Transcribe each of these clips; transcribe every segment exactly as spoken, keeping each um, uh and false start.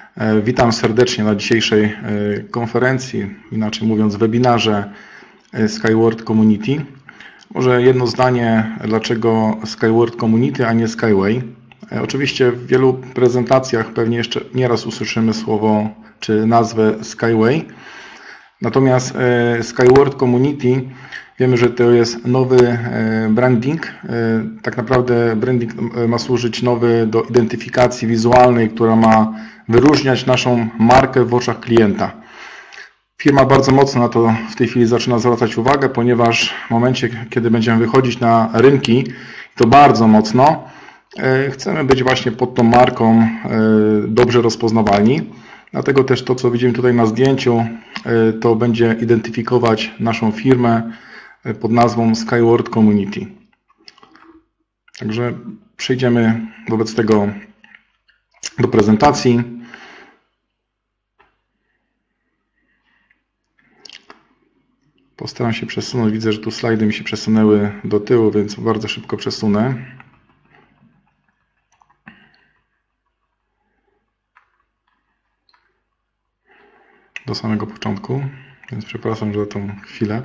Witam serdecznie na dzisiejszej konferencji, inaczej mówiąc webinarze Skyward Community. Może jedno zdanie, dlaczego Skyward Community, a nie Skyway. Oczywiście w wielu prezentacjach pewnie jeszcze nieraz usłyszymy słowo czy nazwę Skyway. Natomiast Skyward Community, wiemy, że to jest nowy branding. Tak naprawdę branding ma służyć nowy do identyfikacji wizualnej, która ma wyróżniać naszą markę w oczach klienta. Firma bardzo mocno na to w tej chwili zaczyna zwracać uwagę, ponieważ w momencie, kiedy będziemy wychodzić na rynki, to bardzo mocno chcemy być właśnie pod tą marką dobrze rozpoznawalni. Dlatego też to, co widzimy tutaj na zdjęciu, to będzie identyfikować naszą firmę pod nazwą Skyward Community. Także przejdziemy wobec tego do prezentacji. Postaram się przesunąć. Widzę, że tu slajdy mi się przesunęły do tyłu, więc bardzo szybko przesunę. Do samego początku, więc przepraszam za tą chwilę.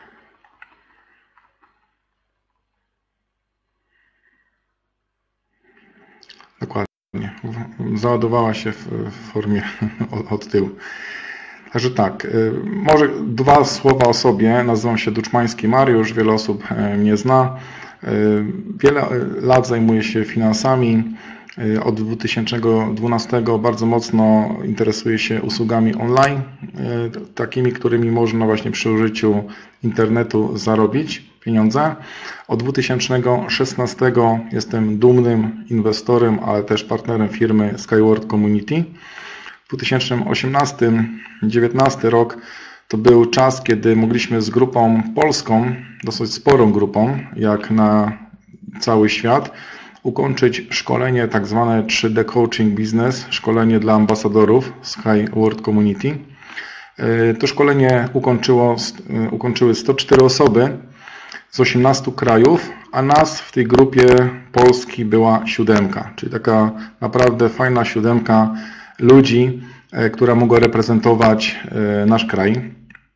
Dokładnie. Załadowała się w formie od tyłu. Także tak, może dwa słowa o sobie. Nazywam się Duczmański Mariusz, wiele osób mnie zna. Wiele lat zajmuję się finansami. Od dwa tysiące dwunastego bardzo mocno interesuję się usługami online, takimi, którymi można właśnie przy użyciu internetu zarobić pieniądze. Od dwa tysiące szesnastego jestem dumnym inwestorem, ale też partnerem firmy Skyward Community. W dwa tysiące osiemnastym do dwa tysiące dziewiętnastego rok to był czas, kiedy mogliśmy z grupą polską, dosyć sporą grupą, jak na cały świat, ukończyć szkolenie tak zwane trzy D Coaching Business, szkolenie dla ambasadorów Skyward Community. To szkolenie ukończyło, ukończyły sto cztery osoby z osiemnastu krajów, a nas w tej grupie Polski była siódemka, czyli taka naprawdę fajna siódemka ludzi, która mogła reprezentować nasz kraj.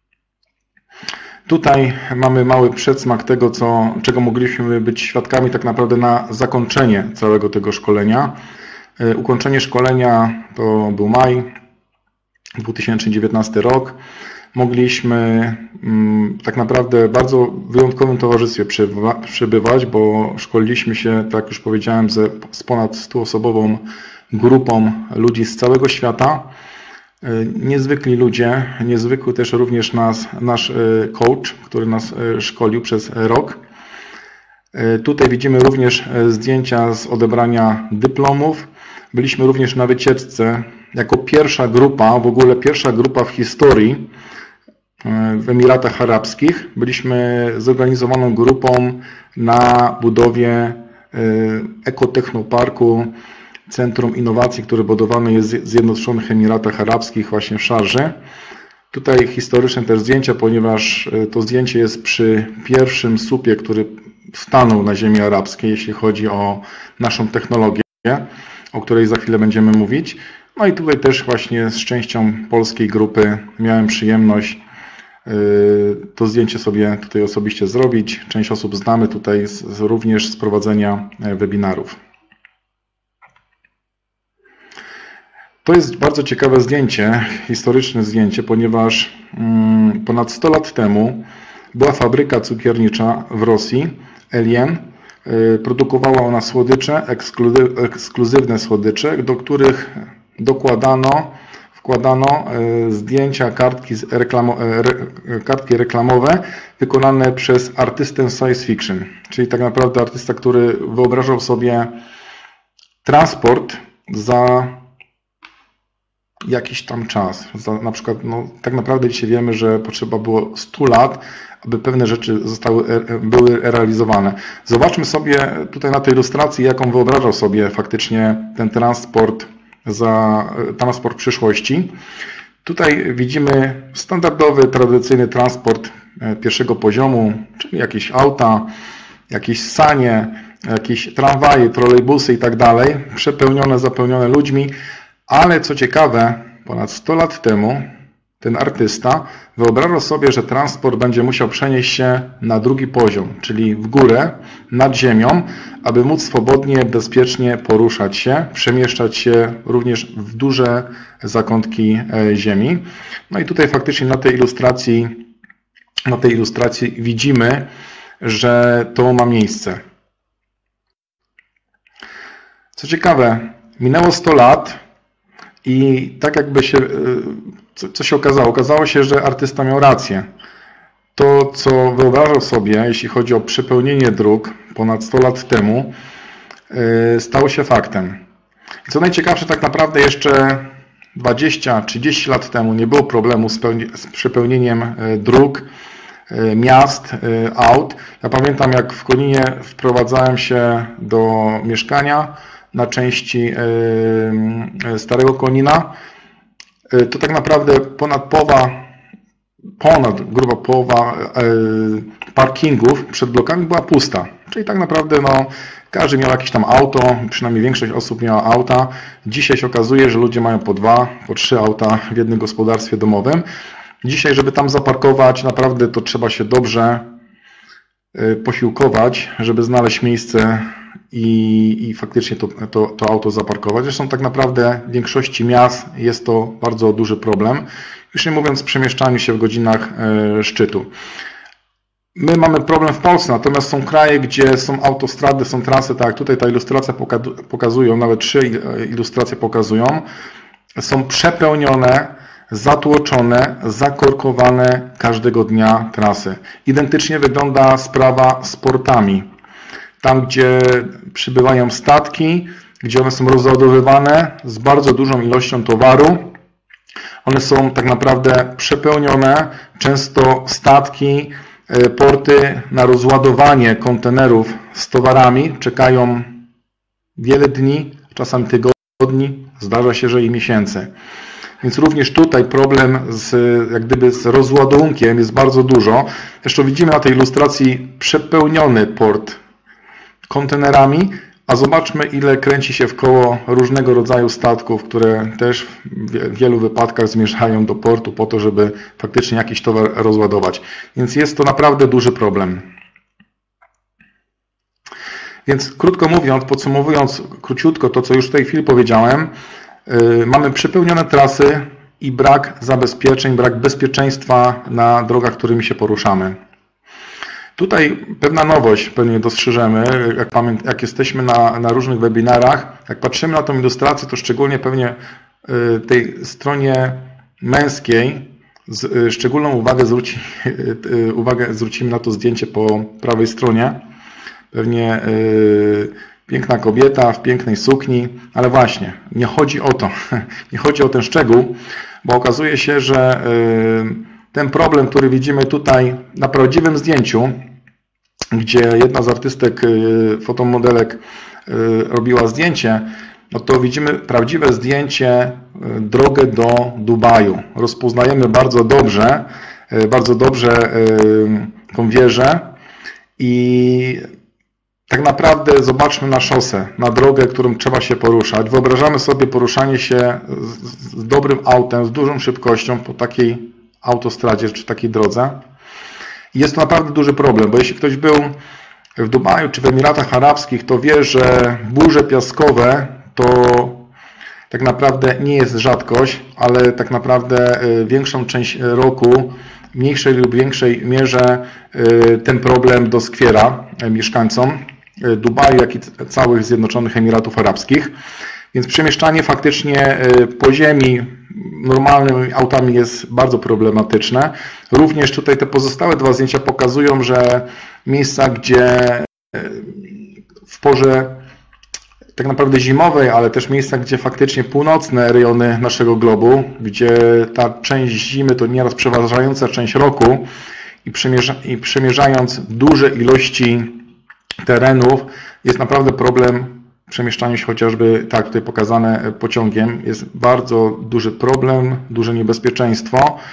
Tutaj mamy mały przedsmak tego, co, czego mogliśmy być świadkami tak naprawdę na zakończenie całego tego szkolenia. Ukończenie szkolenia to był maj, dwa tysiące dziewiętnasty rok. Mogliśmy tak naprawdę w bardzo wyjątkowym towarzystwie przebywać, bo szkoliliśmy się, tak jak już powiedziałem, z ponad stuosobową grupą ludzi z całego świata. Niezwykli ludzie, niezwykły też również nas, nasz coach, który nas szkolił przez rok. Tutaj widzimy również zdjęcia z odebrania dyplomów. Byliśmy również na wycieczce jako pierwsza grupa, w ogóle pierwsza grupa w historii w Emiratach Arabskich. Byliśmy zorganizowaną grupą na budowie ekotechnoparku, Centrum Innowacji, które budowane jest w Zjednoczonych Emiratach Arabskich, właśnie w Szarży. Tutaj historyczne też zdjęcia, ponieważ to zdjęcie jest przy pierwszym słupie, który stanął na ziemi arabskiej, jeśli chodzi o naszą technologię, o której za chwilę będziemy mówić. No i tutaj też właśnie z częścią polskiej grupy miałem przyjemność to zdjęcie sobie tutaj osobiście zrobić. Część osób znamy tutaj z, również z prowadzenia webinarów. To jest bardzo ciekawe zdjęcie, historyczne zdjęcie, ponieważ ponad sto lat temu była fabryka cukiernicza w Rosji, Elien. Produkowała ona słodycze, ekskluzywne słodycze, do których dokładano, wkładano zdjęcia, kartki, reklamo, kartki reklamowe wykonane przez artystę science fiction, czyli tak naprawdę artysta, który wyobrażał sobie transport za jakiś tam czas. Na przykład, no, tak naprawdę dzisiaj wiemy, że potrzeba było stu lat, aby pewne rzeczy zostały, były realizowane. Zobaczmy sobie tutaj na tej ilustracji, jaką wyobrażał sobie faktycznie ten transport za transport przyszłości. Tutaj widzimy standardowy, tradycyjny transport pierwszego poziomu, czyli jakieś auta, jakieś sanie, jakieś tramwaje, trolejbusy i tak dalej, przepełnione, zapełnione ludźmi. Ale co ciekawe, ponad sto lat temu ten artysta wyobrażał sobie, że transport będzie musiał przenieść się na drugi poziom, czyli w górę, nad ziemią, aby móc swobodnie, bezpiecznie poruszać się, przemieszczać się również w duże zakątki ziemi. No i tutaj faktycznie na tej ilustracji, na tej ilustracji widzimy, że to ma miejsce. Co ciekawe, minęło sto lat i tak jakby się, co, co się okazało? Okazało się, że artysta miał rację. To, co wyobrażał sobie, jeśli chodzi o przepełnienie dróg ponad sto lat temu, stało się faktem. I co najciekawsze, tak naprawdę jeszcze dwadzieścia trzydzieści lat temu nie było problemu z, z przepełnieniem dróg, miast, aut. Ja pamiętam, jak w Koninie wprowadzałem się do mieszkania na części Starego Konina, to tak naprawdę ponad połowa, ponad gruba połowa parkingów przed blokami była pusta. Czyli tak naprawdę no, każdy miał jakieś tam auto, przynajmniej większość osób miała auta. Dzisiaj się okazuje, że ludzie mają po dwa, po trzy auta w jednym gospodarstwie domowym. Dzisiaj, żeby tam zaparkować, naprawdę to trzeba się dobrze posiłkować, żeby znaleźć miejsce i, i faktycznie to, to, to auto zaparkować. Zresztą tak naprawdę w większości miast jest to bardzo duży problem, już nie mówiąc o przemieszczaniu się w godzinach szczytu. My mamy problem w Polsce, natomiast są kraje, gdzie są autostrady, są trasy, tak jak tutaj ta ilustracja pokazują, nawet trzy ilustracje pokazują, są przepełnione, zatłoczone, zakorkowane każdego dnia trasy. Identycznie wygląda sprawa z portami. Tam, gdzie przybywają statki, gdzie one są rozładowywane z bardzo dużą ilością towaru, one są tak naprawdę przepełnione, często statki, porty na rozładowanie kontenerów z towarami czekają wiele dni, czasami tygodni, zdarza się, że i miesięcy. Więc również tutaj problem z, jak gdyby z rozładunkiem jest bardzo dużo. Zresztą widzimy na tej ilustracji przepełniony port kontenerami, a zobaczmy, ile kręci się w koło różnego rodzaju statków, które też w wielu wypadkach zmierzają do portu po to, żeby faktycznie jakiś towar rozładować. Więc jest to naprawdę duży problem. Więc krótko mówiąc, podsumowując króciutko to, co już w tej chwili powiedziałem, yy, mamy przepełnione trasy i brak zabezpieczeń, brak bezpieczeństwa na drogach, którymi się poruszamy. Tutaj pewna nowość pewnie dostrzeżemy, jak, pamię jak jesteśmy na, na różnych webinarach, jak patrzymy na tą ilustrację, to szczególnie pewnie yy, tej stronie męskiej z, yy, szczególną uwagę, zwróci, yy, uwagę zwrócimy na to zdjęcie po prawej stronie. Pewnie yy, piękna kobieta w pięknej sukni, ale właśnie, nie chodzi o to, nie chodzi o ten szczegół, bo okazuje się, że yy, ten problem, który widzimy tutaj na prawdziwym zdjęciu, gdzie jedna z artystek, yy, fotomodelek yy, robiła zdjęcie, no to widzimy prawdziwe zdjęcie, yy, drogę do Dubaju. Rozpoznajemy bardzo dobrze, yy, bardzo dobrze yy, tą wieżę i tak naprawdę zobaczmy na szosę, na drogę, którą trzeba się poruszać. Wyobrażamy sobie poruszanie się z, z dobrym autem, z dużą szybkością po takiej autostradzie czy takiej drodze. I jest to naprawdę duży problem, bo jeśli ktoś był w Dubaju czy w Emiratach Arabskich, to wie, że burze piaskowe to tak naprawdę nie jest rzadkość, ale tak naprawdę większą część roku w mniejszej lub większej mierze ten problem doskwiera mieszkańcom Dubaju, jak i całych Zjednoczonych Emiratów Arabskich. Więc przemieszczanie faktycznie po ziemi normalnymi autami jest bardzo problematyczne. Również tutaj te pozostałe dwa zdjęcia pokazują, że miejsca, gdzie w porze tak naprawdę zimowej, ale też miejsca, gdzie faktycznie północne rejony naszego globu, gdzie ta część zimy to nieraz przeważająca część roku i, przemierza, i przemierzając duże ilości terenów, jest naprawdę problem w przemieszczaniu się chociażby, tak tutaj pokazane, pociągiem. Jest bardzo duży problem, duże niebezpieczeństwo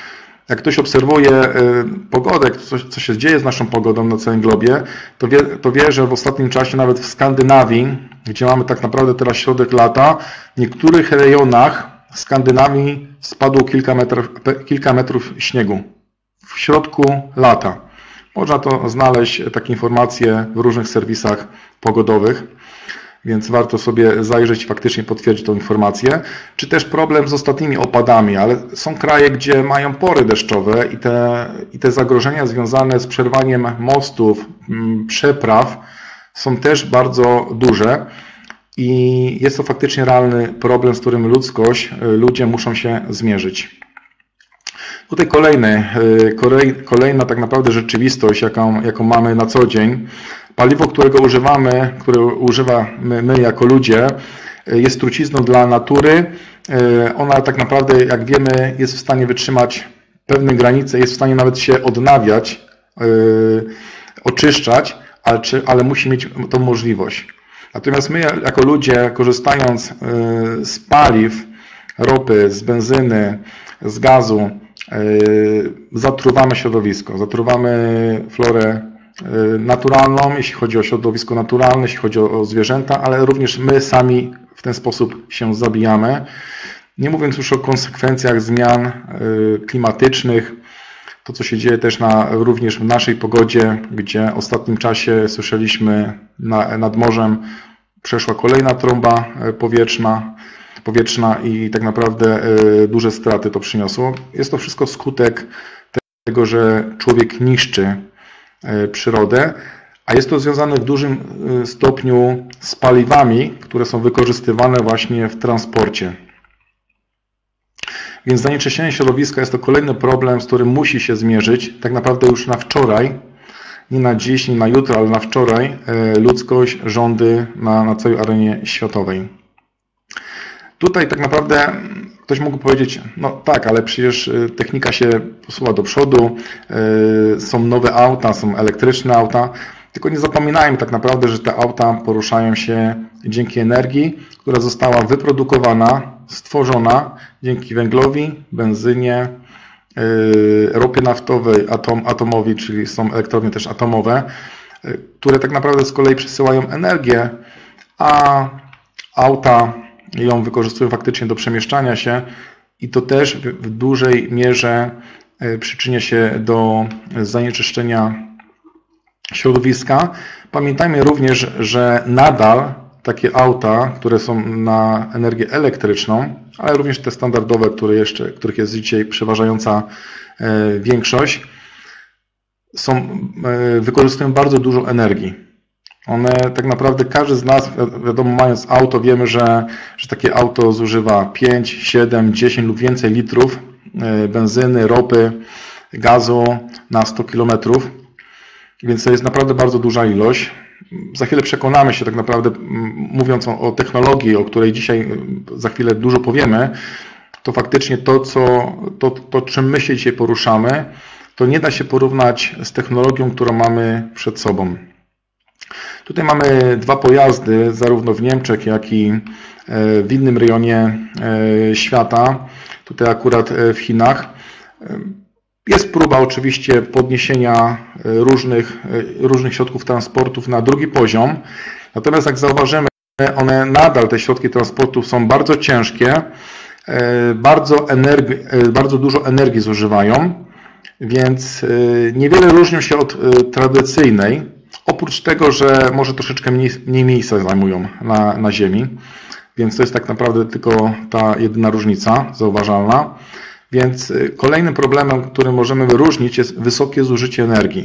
jak ktoś obserwuje pogodę, co, co się dzieje z naszą pogodą na całym globie, to wie, to wie, że w ostatnim czasie nawet w Skandynawii, gdzie mamy tak naprawdę teraz środek lata, w niektórych rejonach Skandynawii spadło kilka metrów, kilka metrów śniegu w środku lata. Można to znaleźć, takie informacje w różnych serwisach pogodowych, więc warto sobie zajrzeć i faktycznie potwierdzić tą informację. Czy też problem z ostatnimi opadami, ale są kraje, gdzie mają pory deszczowe i te, i te zagrożenia związane z przerwaniem mostów, przepraw są też bardzo duże i jest to faktycznie realny problem, z którym ludzkość, ludzie muszą się zmierzyć. Tutaj kolejny, kolejna tak naprawdę rzeczywistość, jaką, jaką mamy na co dzień. Paliwo, którego używamy, które używamy my jako ludzie, jest trucizną dla natury. Ona tak naprawdę, jak wiemy, jest w stanie wytrzymać pewne granice, jest w stanie nawet się odnawiać, oczyszczać, ale, czy, ale musi mieć tą możliwość. Natomiast my jako ludzie, korzystając z paliw, ropy, z benzyny, z gazu, zatruwamy środowisko, zatruwamy florę naturalną, jeśli chodzi o środowisko naturalne, jeśli chodzi o zwierzęta, ale również my sami w ten sposób się zabijamy. Nie mówiąc już o konsekwencjach zmian klimatycznych, to co się dzieje też na, również w naszej pogodzie, gdzie w ostatnim czasie słyszeliśmy na, nad morzem przeszła kolejna trąba powietrzna, powietrzna i tak naprawdę duże straty to przyniosło. Jest to wszystko skutek tego, że człowiek niszczy przyrodę, a jest to związane w dużym stopniu z paliwami, które są wykorzystywane właśnie w transporcie. Więc zanieczyszczenie środowiska jest to kolejny problem, z którym musi się zmierzyć. Tak naprawdę już na wczoraj, nie na dziś, nie na jutro, ale na wczoraj ludzkość, rządy na, na całej arenie światowej. Tutaj tak naprawdę ktoś mógł powiedzieć, no tak, ale przecież technika się posuwa do przodu, są nowe auta, są elektryczne auta, tylko nie zapominajmy tak naprawdę, że te auta poruszają się dzięki energii, która została wyprodukowana, stworzona dzięki węglowi, benzynie, ropie naftowej, atom, atomowi, czyli są elektrownie też atomowe, które tak naprawdę z kolei przesyłają energię, a auta ją wykorzystują faktycznie do przemieszczania się i to też w dużej mierze przyczynia się do zanieczyszczenia środowiska. Pamiętajmy również, że nadal takie auta, które są na energię elektryczną, ale również te standardowe, które jeszcze, których jest dzisiaj przeważająca większość, są, wykorzystują bardzo dużo energii. One tak naprawdę, każdy z nas, wiadomo, mając auto, wiemy, że, że takie auto zużywa pięć, siedem, dziesięć lub więcej litrów benzyny, ropy, gazu na sto kilometrów, więc to jest naprawdę bardzo duża ilość. Za chwilę przekonamy się tak naprawdę, mówiąc o, o technologii, o której dzisiaj za chwilę dużo powiemy, to faktycznie to, co, to, to czym my się dzisiaj poruszamy, to nie da się porównać z technologią, którą mamy przed sobą. Tutaj mamy dwa pojazdy, zarówno w Niemczech, jak i w innym rejonie świata, tutaj akurat w Chinach. Jest próba oczywiście podniesienia różnych, różnych środków transportów na drugi poziom, natomiast jak zauważymy, one nadal, te środki transportu są bardzo ciężkie, bardzo, energii, bardzo dużo energii zużywają, więc niewiele różnią się od tradycyjnej, oprócz tego, że może troszeczkę mniej, mniej miejsca zajmują na, na Ziemi, więc to jest tak naprawdę tylko ta jedyna różnica zauważalna. Więc kolejnym problemem, który możemy wyróżnić, jest wysokie zużycie energii.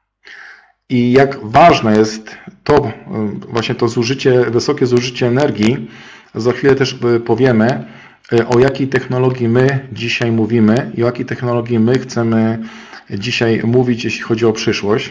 I jak ważne jest to, właśnie to zużycie, wysokie zużycie energii, za chwilę też powiemy, o jakiej technologii my dzisiaj mówimy i o jakiej technologii my chcemy dzisiaj mówić, jeśli chodzi o przyszłość.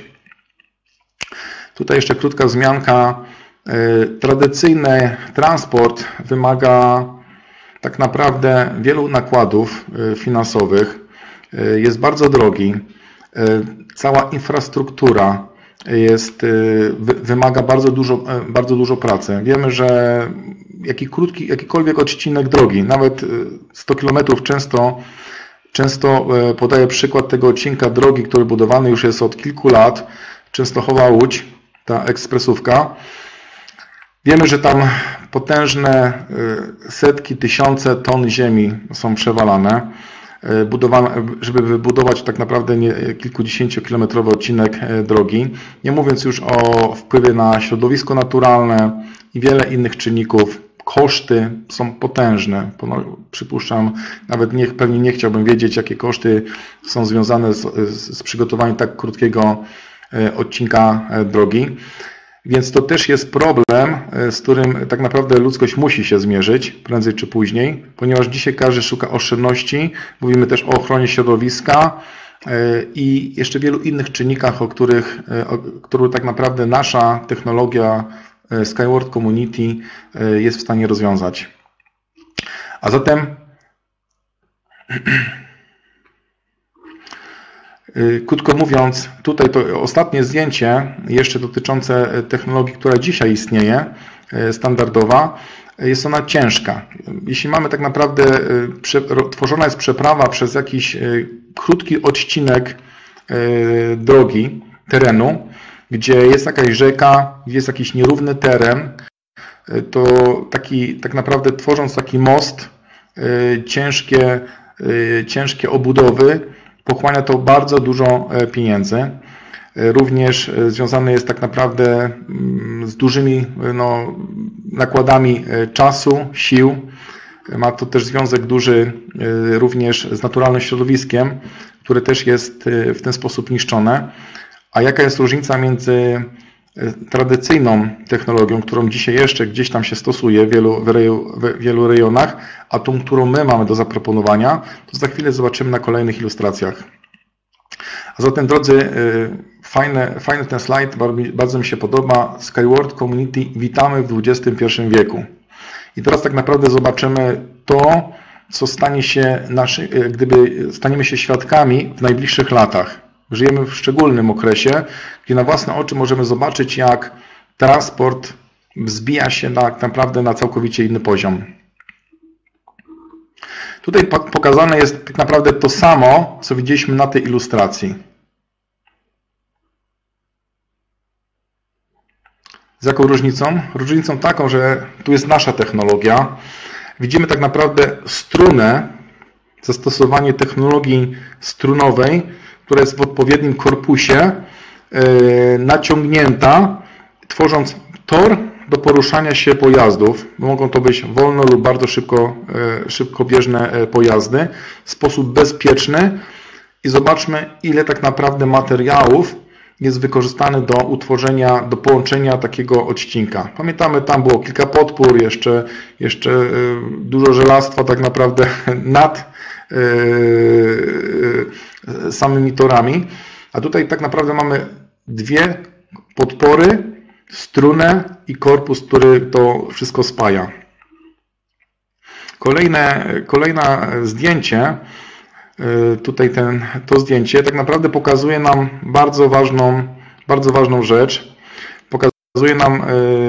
Tutaj jeszcze krótka wzmianka. Tradycyjny transport wymaga tak naprawdę wielu nakładów finansowych, jest bardzo drogi, cała infrastruktura jest, wymaga bardzo dużo, bardzo dużo pracy. Wiemy, że jaki krótki, jakikolwiek odcinek drogi, nawet sto kilometrów często Często podaję przykład tego odcinka drogi, który budowany już jest od kilku lat, Częstochowa-Łódź, ta ekspresówka. Wiemy, że tam potężne setki, tysiące ton ziemi są przewalane, budowane, żeby wybudować tak naprawdę nie, kilkudziesięciokilometrowy odcinek drogi. Nie mówiąc już o wpływie na środowisko naturalne i wiele innych czynników. Koszty są potężne. Przypuszczam, nawet nie, pewnie nie chciałbym wiedzieć, jakie koszty są związane z, z przygotowaniem tak krótkiego odcinka drogi. Więc to też jest problem, z którym tak naprawdę ludzkość musi się zmierzyć prędzej czy później, ponieważ dzisiaj każdy szuka oszczędności. Mówimy też o ochronie środowiska i jeszcze wielu innych czynnikach, o których, o których tak naprawdę nasza technologia Skyward Community jest w stanie rozwiązać. A zatem krótko mówiąc, tutaj to ostatnie zdjęcie, jeszcze dotyczące technologii, która dzisiaj istnieje, standardowa, jest ona ciężka. Jeśli mamy tak naprawdę, tworzona jest przeprawa przez jakiś krótki odcinek drogi, terenu, gdzie jest jakaś rzeka, gdzie jest jakiś nierówny teren, to taki, tak naprawdę tworząc taki most, ciężkie, ciężkie obudowy, pochłania to bardzo dużo pieniędzy. Również związane jest tak naprawdę z dużymi no, nakładami czasu, sił. Ma to też związek duży również z naturalnym środowiskiem, które też jest w ten sposób niszczone. A jaka jest różnica między tradycyjną technologią, którą dzisiaj jeszcze gdzieś tam się stosuje w wielu, w wielu rejonach, a tą, którą my mamy do zaproponowania, to za chwilę zobaczymy na kolejnych ilustracjach. A zatem, drodzy, fajny, fajny ten slajd, bardzo mi się podoba. Skyward Community, witamy w dwudziestym pierwszym wieku. I teraz tak naprawdę zobaczymy to, co stanie się, naszy, gdyby staniemy się świadkami w najbliższych latach. Żyjemy w szczególnym okresie, gdzie na własne oczy możemy zobaczyć, jak transport wzbija się na, tak naprawdę na całkowicie inny poziom. Tutaj pokazane jest tak naprawdę to samo, co widzieliśmy na tej ilustracji. Z jaką różnicą? Różnicą taką, że tu jest nasza technologia. Widzimy tak naprawdę strunę, zastosowanie technologii strunowej, która jest w odpowiednim korpusie, naciągnięta, tworząc tor do poruszania się pojazdów. Mogą to być wolno lub bardzo szybko, szybkobieżne pojazdy w sposób bezpieczny i zobaczmy, ile tak naprawdę materiałów jest wykorzystane do utworzenia, do połączenia takiego odcinka. Pamiętamy, tam było kilka podpór, jeszcze, jeszcze dużo żelastwa tak naprawdę nad samymi torami, a tutaj tak naprawdę mamy dwie podpory, strunę i korpus, który to wszystko spaja. Kolejne, kolejne zdjęcie, tutaj ten, to zdjęcie tak naprawdę pokazuje nam bardzo ważną, bardzo ważną rzecz. Pokazuje nam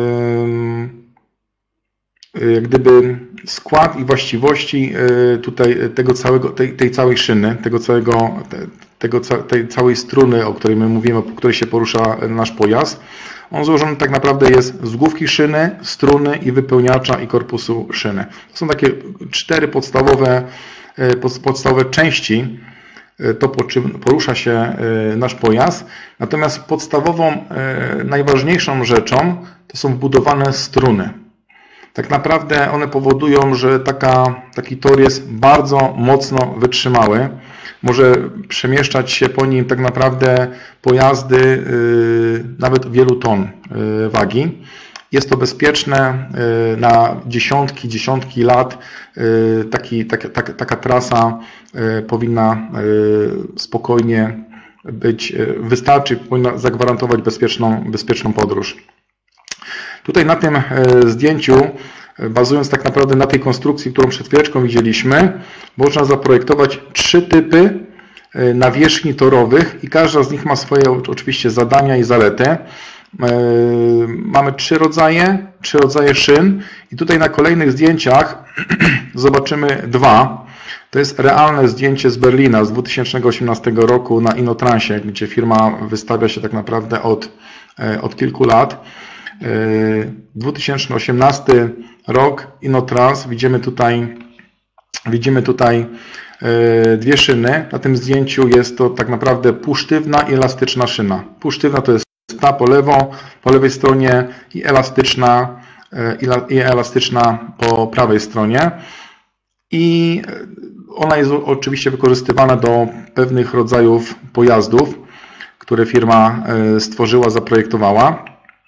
jak gdyby skład i właściwości tutaj tego całego, tej, tej całej szyny, tego całego, tego, tej całej struny, o której my mówimy, po której się porusza nasz pojazd. On złożony tak naprawdę jest z główki szyny, struny i wypełniacza i korpusu szyny. To są takie cztery podstawowe, podstawowe części, to po czym porusza się nasz pojazd. Natomiast podstawową, najważniejszą rzeczą to są wbudowane struny. Tak naprawdę one powodują, że taka, taki tor jest bardzo mocno wytrzymały. Może przemieszczać się po nim tak naprawdę pojazdy yy, nawet wielu ton yy, wagi. Jest to bezpieczne yy, na dziesiątki, dziesiątki lat. Yy, taki, tak, tak, taka trasa yy, powinna yy, spokojnie być, yy, wystarczy, powinna zagwarantować bezpieczną, bezpieczną podróż. Tutaj na tym zdjęciu, bazując tak naprawdę na tej konstrukcji, którą przed chwileczką widzieliśmy, można zaprojektować trzy typy nawierzchni torowych i każda z nich ma swoje oczywiście zadania i zalety. Mamy trzy rodzaje, trzy rodzaje szyn i tutaj na kolejnych zdjęciach zobaczymy dwa. To jest realne zdjęcie z Berlina z dwa tysiące osiemnastego roku na Inotransie, gdzie firma wystawia się tak naprawdę od, od kilku lat. dwa tysiące osiemnasty rok, Inotrans, widzimy tutaj, widzimy tutaj dwie szyny. Na tym zdjęciu jest to tak naprawdę półsztywna i elastyczna szyna. Półsztywna to jest ta po lewo, po lewej stronie i elastyczna, i elastyczna po prawej stronie. I ona jest oczywiście wykorzystywana do pewnych rodzajów pojazdów, które firma stworzyła, zaprojektowała.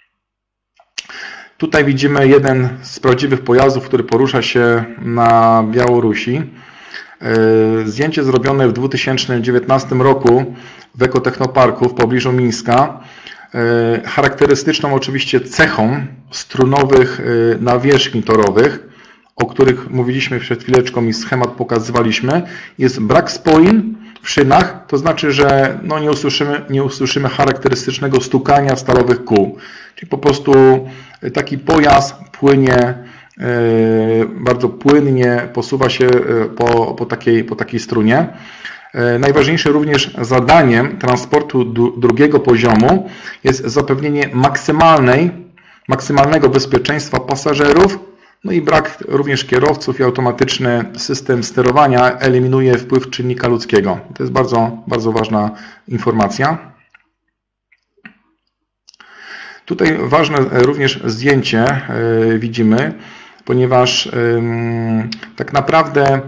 Tutaj widzimy jeden z prawdziwych pojazdów, który porusza się na Białorusi. Zdjęcie zrobione w dwa tysiące dziewiętnastym roku w Ekotechnoparku w pobliżu Mińska. Charakterystyczną oczywiście cechą strunowych nawierzchni torowych, o których mówiliśmy przed chwileczką i schemat pokazywaliśmy, jest brak spojin w szynach, to znaczy, że no nie, usłyszymy, nie usłyszymy charakterystycznego stukania stalowych kół. Czyli po prostu taki pojazd płynie, bardzo płynnie posuwa się po, po, takiej, po takiej strunie. Najważniejsze również zadaniem transportu drugiego poziomu jest zapewnienie maksymalnej, maksymalnego bezpieczeństwa pasażerów, no i brak również kierowców i automatyczny system sterowania eliminuje wpływ czynnika ludzkiego. To jest bardzo, bardzo ważna informacja. Tutaj ważne również zdjęcie widzimy, ponieważ tak naprawdę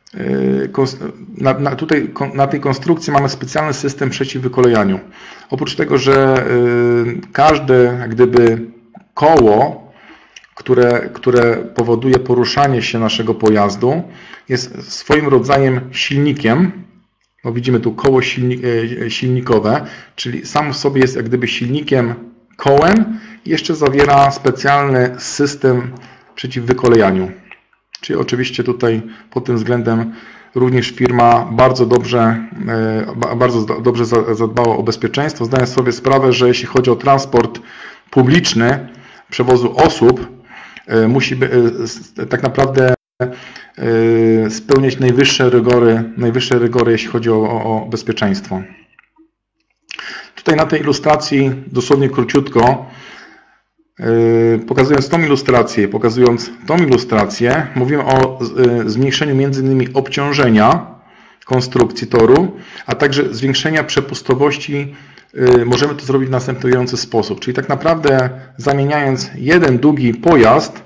na, na, tutaj, na tej konstrukcji mamy specjalny system przeciwwykolejaniu. Oprócz tego, że każde jak gdyby koło, które, które powoduje poruszanie się naszego pojazdu, jest swoim rodzajem silnikiem. No widzimy tu koło silni, silnikowe, czyli sam w sobie jest jak gdyby silnikiem, kołem i jeszcze zawiera specjalny system przeciwwykolejaniu. Czyli oczywiście tutaj pod tym względem również firma bardzo dobrze, bardzo dobrze zadbała o bezpieczeństwo, zdając sobie sprawę, że jeśli chodzi o transport publiczny przewozu osób, musi tak naprawdę spełniać najwyższe rygory, najwyższe rygory, jeśli chodzi o, o bezpieczeństwo. Tutaj na tej ilustracji, dosłownie króciutko, pokazując tą ilustrację, pokazując tą ilustrację, mówimy o zmniejszeniu między innymi obciążenia konstrukcji toru, a także zwiększenia przepustowości. Możemy to zrobić w następujący sposób, czyli tak naprawdę zamieniając jeden długi pojazd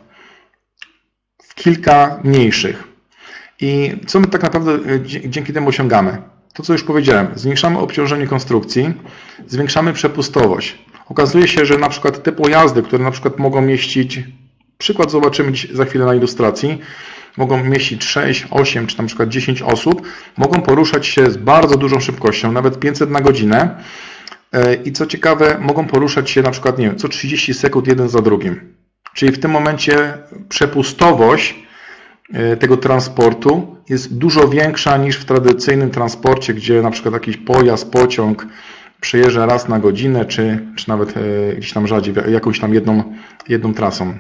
w kilka mniejszych. I co my tak naprawdę dzięki temu osiągamy? To, co już powiedziałem, zwiększamy obciążenie konstrukcji, zwiększamy przepustowość. Okazuje się, że na przykład te pojazdy, które na przykład mogą mieścić, przykład zobaczymy za chwilę na ilustracji, mogą mieścić sześć, osiem czy na przykład dziesięć osób, mogą poruszać się z bardzo dużą szybkością, nawet pięćset na godzinę. I co ciekawe, mogą poruszać się na przykład, nie wiem, co trzydzieści sekund jeden za drugim. Czyli w tym momencie przepustowość tego transportu jest dużo większa niż w tradycyjnym transporcie, gdzie na przykład jakiś pojazd, pociąg przejeżdża raz na godzinę, czy, czy nawet gdzieś tam rzadziej, jakąś tam jedną, jedną trasą.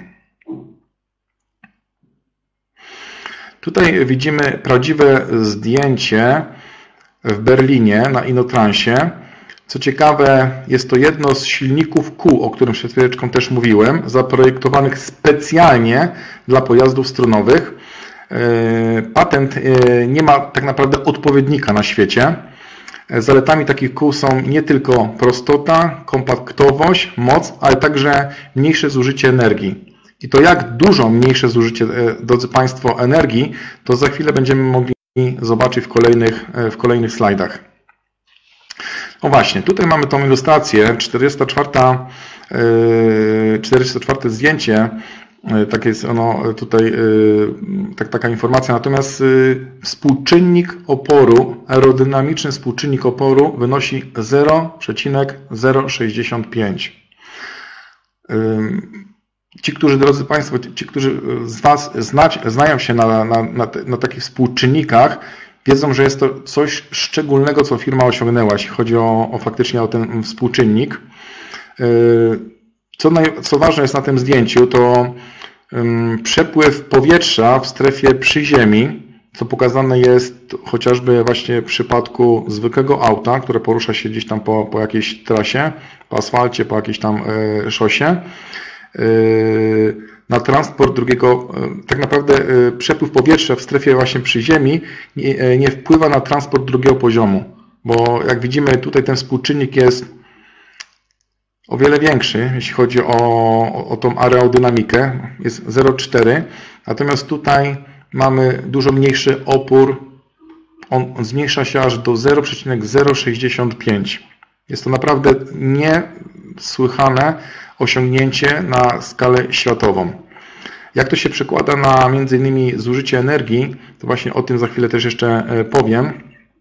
Tutaj widzimy prawdziwe zdjęcie w Berlinie na Inotransie. Co ciekawe, jest to jedno z silników kół, o którym przed chwileczką też mówiłem, zaprojektowanych specjalnie dla pojazdów strunowych. Patent nie ma tak naprawdę odpowiednika na świecie. Zaletami takich kół są nie tylko prostota, kompaktowość, moc, ale także mniejsze zużycie energii. I to jak dużo mniejsze zużycie, drodzy Państwo, energii, to za chwilę będziemy mogli zobaczyć w kolejnych, w kolejnych slajdach. No właśnie, tutaj mamy tą ilustrację, czterdzieste czwarte zdjęcie, tak jest ono tutaj, tak, taka informacja, natomiast współczynnik oporu, aerodynamiczny współczynnik oporu wynosi zero przecinek zero sześćdziesiąt pięć. Ci, którzy, drodzy Państwo, ci, którzy z Was znać, znają się na, na, na, na takich współczynnikach, wiedzą, że jest to coś szczególnego, co firma osiągnęła, jeśli chodzi o, o faktycznie o ten współczynnik. Co, naj, co ważne jest na tym zdjęciu, to um, przepływ powietrza w strefie przy ziemi, co pokazane jest chociażby właśnie w przypadku zwykłego auta, które porusza się gdzieś tam po, po jakiejś trasie, po asfalcie, po jakiejś tam szosie. Na transport drugiego, tak naprawdę przepływ powietrza w strefie właśnie przy ziemi nie, nie wpływa na transport drugiego poziomu, bo jak widzimy tutaj ten współczynnik jest o wiele większy, jeśli chodzi o, o tą aerodynamikę, jest zero przecinek cztery, natomiast tutaj mamy dużo mniejszy opór, on, on zmniejsza się aż do zero przecinek zero sześćdziesiąt pięć. Jest to naprawdę niesłychane osiągnięcie na skalę światową. Jak to się przekłada na między innymi zużycie energii, to właśnie o tym za chwilę też jeszcze powiem.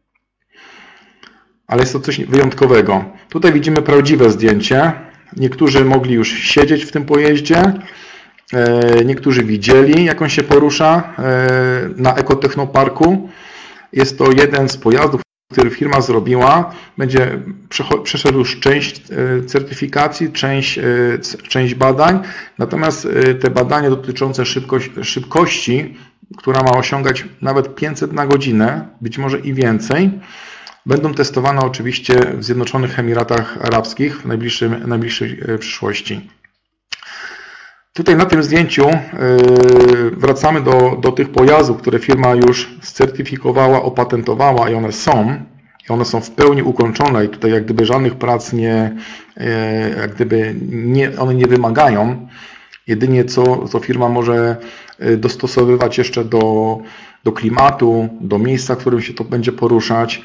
Ale jest to coś wyjątkowego. Tutaj widzimy prawdziwe zdjęcie. Niektórzy mogli już siedzieć w tym pojeździe, niektórzy widzieli, jak on się porusza na ekotechnoparku. Jest to jeden z pojazdów, który firma zrobiła. Będzie przeszedł już część certyfikacji, część, część badań. Natomiast te badania dotyczące szybkości, szybkości, która ma osiągać nawet pięćset na godzinę, być może i więcej, będą testowane oczywiście w Zjednoczonych Emiratach Arabskich w najbliższym, najbliższej przyszłości. Tutaj na tym zdjęciu wracamy do, do tych pojazdów, które firma już certyfikowała, opatentowała i one są. I one są w pełni ukończone i tutaj jak gdyby żadnych prac nie, jak gdyby nie, one nie wymagają. Jedynie co, co firma może dostosowywać jeszcze do, do klimatu, do miejsca, w którym się to będzie poruszać,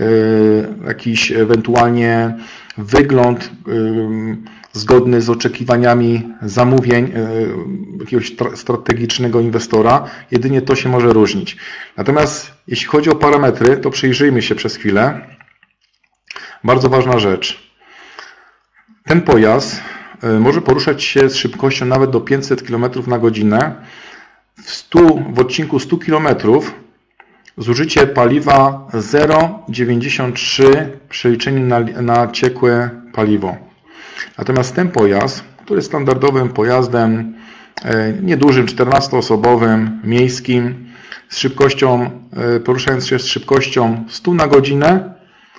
jakiś ewentualnie wygląd zgodny z oczekiwaniami zamówień jakiegoś strategicznego inwestora. Jedynie to się może różnić. Natomiast jeśli chodzi o parametry, to przyjrzyjmy się przez chwilę. Bardzo ważna rzecz. Ten pojazd może poruszać się z szybkością nawet do pięćset kilometrów na godzinę. W, stu, w odcinku stu kilometrów zużycie paliwa zero przecinek dziewięćdziesiąt trzy w przeliczeniu na, na ciekłe paliwo. Natomiast ten pojazd, który jest standardowym pojazdem niedużym, czternastoosobowym, miejskim, z szybkością, poruszając się z szybkością stu na godzinę,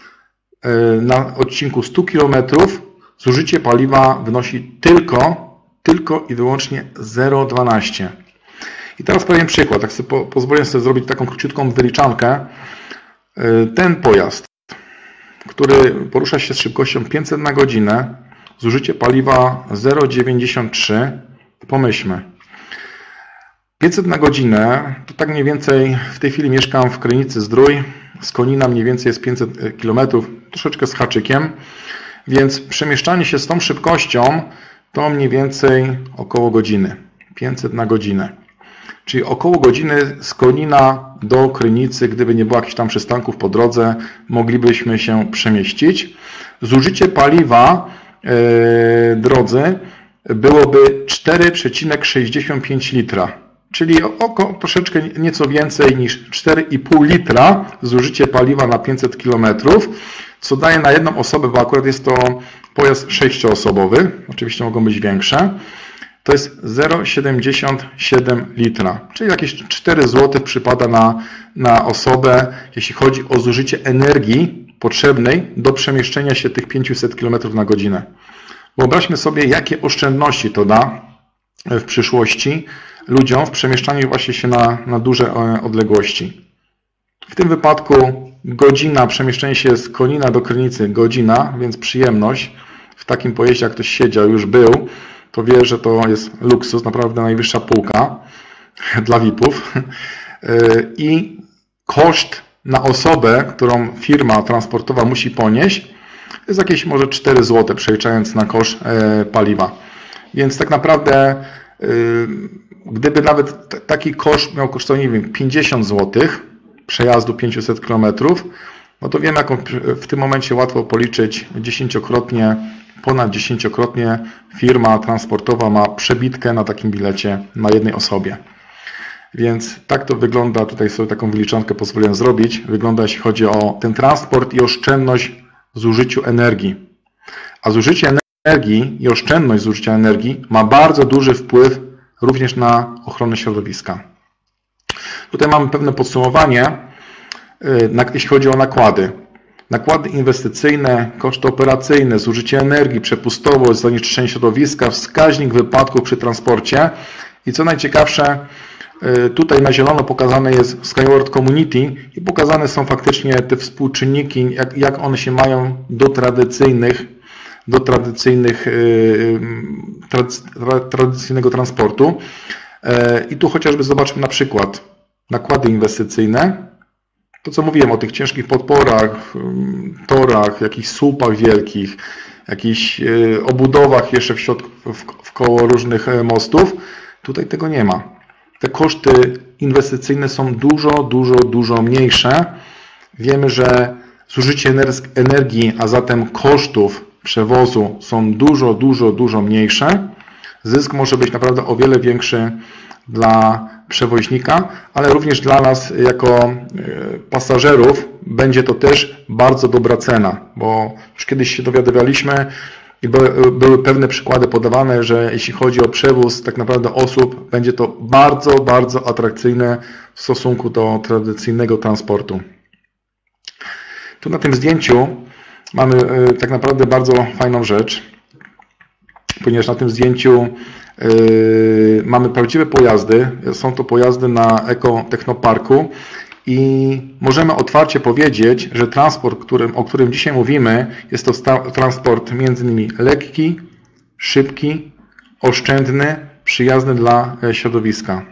na odcinku stu kilometrów zużycie paliwa wynosi tylko, tylko i wyłącznie zero przecinek dwanaście. I teraz powiem przykład, tak sobie po, pozwolę sobie zrobić taką króciutką wyliczankę. Ten pojazd, który porusza się z szybkością pięćset na godzinę, zużycie paliwa zero przecinek dziewięćdziesiąt trzy, pomyślmy. pięćset na godzinę, to tak mniej więcej, w tej chwili mieszkam w Krynicy Zdrój, z Konina mniej więcej jest pięćset kilometrów, troszeczkę z haczykiem, więc przemieszczanie się z tą szybkością to mniej więcej około godziny, pięćset na godzinę. Czyli około godziny z Konina do Krynicy, gdyby nie było jakichś tam przystanków po drodze, moglibyśmy się przemieścić. Zużycie paliwa, yy, drodzy, byłoby cztery przecinek sześćdziesiąt pięć litra, czyli około troszeczkę nieco więcej niż cztery i pół litra zużycie paliwa na pięćset kilometrów, co daje na jedną osobę, bo akurat jest to pojazd sześcioosobowy, oczywiście mogą być większe, to jest zero przecinek siedemdziesiąt siedem litra, czyli jakieś cztery złote przypada na, na osobę, jeśli chodzi o zużycie energii potrzebnej do przemieszczenia się tych pięćset kilometrów na godzinę. Wyobraźmy sobie, jakie oszczędności to da w przyszłości ludziom w przemieszczaniu właśnie się na, na duże odległości. W tym wypadku godzina przemieszczenia się z Konina do Krynicy, godzina, więc przyjemność. W takim pojeździe, jak ktoś siedział, już był, to wie, że to jest luksus, naprawdę najwyższa półka dla V I P-ów. I koszt na osobę, którą firma transportowa musi ponieść, jest jakieś może cztery złote, przeliczając na koszt paliwa. Więc tak naprawdę, gdyby nawet taki koszt miał kosztować, nie wiem, pięćdziesiąt złotych przejazdu pięćset kilometrów, no to wiemy, jaką w tym momencie łatwo policzyć dziesięciokrotnie, ponad dziesięciokrotnie firma transportowa ma przebitkę na takim bilecie na jednej osobie. Więc tak to wygląda, tutaj sobie taką wyliczankę pozwolę zrobić, wygląda jeśli chodzi o ten transport i oszczędność w zużyciu energii. A zużycie energii i oszczędność zużycia energii ma bardzo duży wpływ również na ochronę środowiska. Tutaj mamy pewne podsumowanie, jeśli chodzi o nakłady. Nakłady inwestycyjne, koszty operacyjne, zużycie energii, przepustowość, zanieczyszczenie środowiska, wskaźnik wypadków przy transporcie i co najciekawsze, tutaj na zielono pokazane jest Skyward Community i pokazane są faktycznie te współczynniki, jak, jak one się mają do tradycyjnych, do tradycyjnych, tradycyjnego transportu. I tu chociażby zobaczmy na przykład nakłady inwestycyjne. To, co mówiłem o tych ciężkich podporach, torach, jakichś słupach wielkich, jakichś obudowach jeszcze w środku, w koło różnych mostów, tutaj tego nie ma. Te koszty inwestycyjne są dużo, dużo, dużo mniejsze. Wiemy, że zużycie energii, a zatem kosztów przewozu są dużo, dużo, dużo mniejsze. Zysk może być naprawdę o wiele większy dla przewoźnika, ale również dla nas jako pasażerów będzie to też bardzo dobra cena, bo już kiedyś się dowiadywaliśmy i były, były pewne przykłady podawane, że jeśli chodzi o przewóz tak naprawdę osób, będzie to bardzo, bardzo atrakcyjne w stosunku do tradycyjnego transportu. Tu na tym zdjęciu mamy tak naprawdę bardzo fajną rzecz, ponieważ na tym zdjęciu Yy, mamy prawdziwe pojazdy, są to pojazdy na ekotechnoparku i możemy otwarcie powiedzieć, że transport, którym, o którym dzisiaj mówimy, jest to transport między innymi lekki, szybki, oszczędny, przyjazny dla środowiska.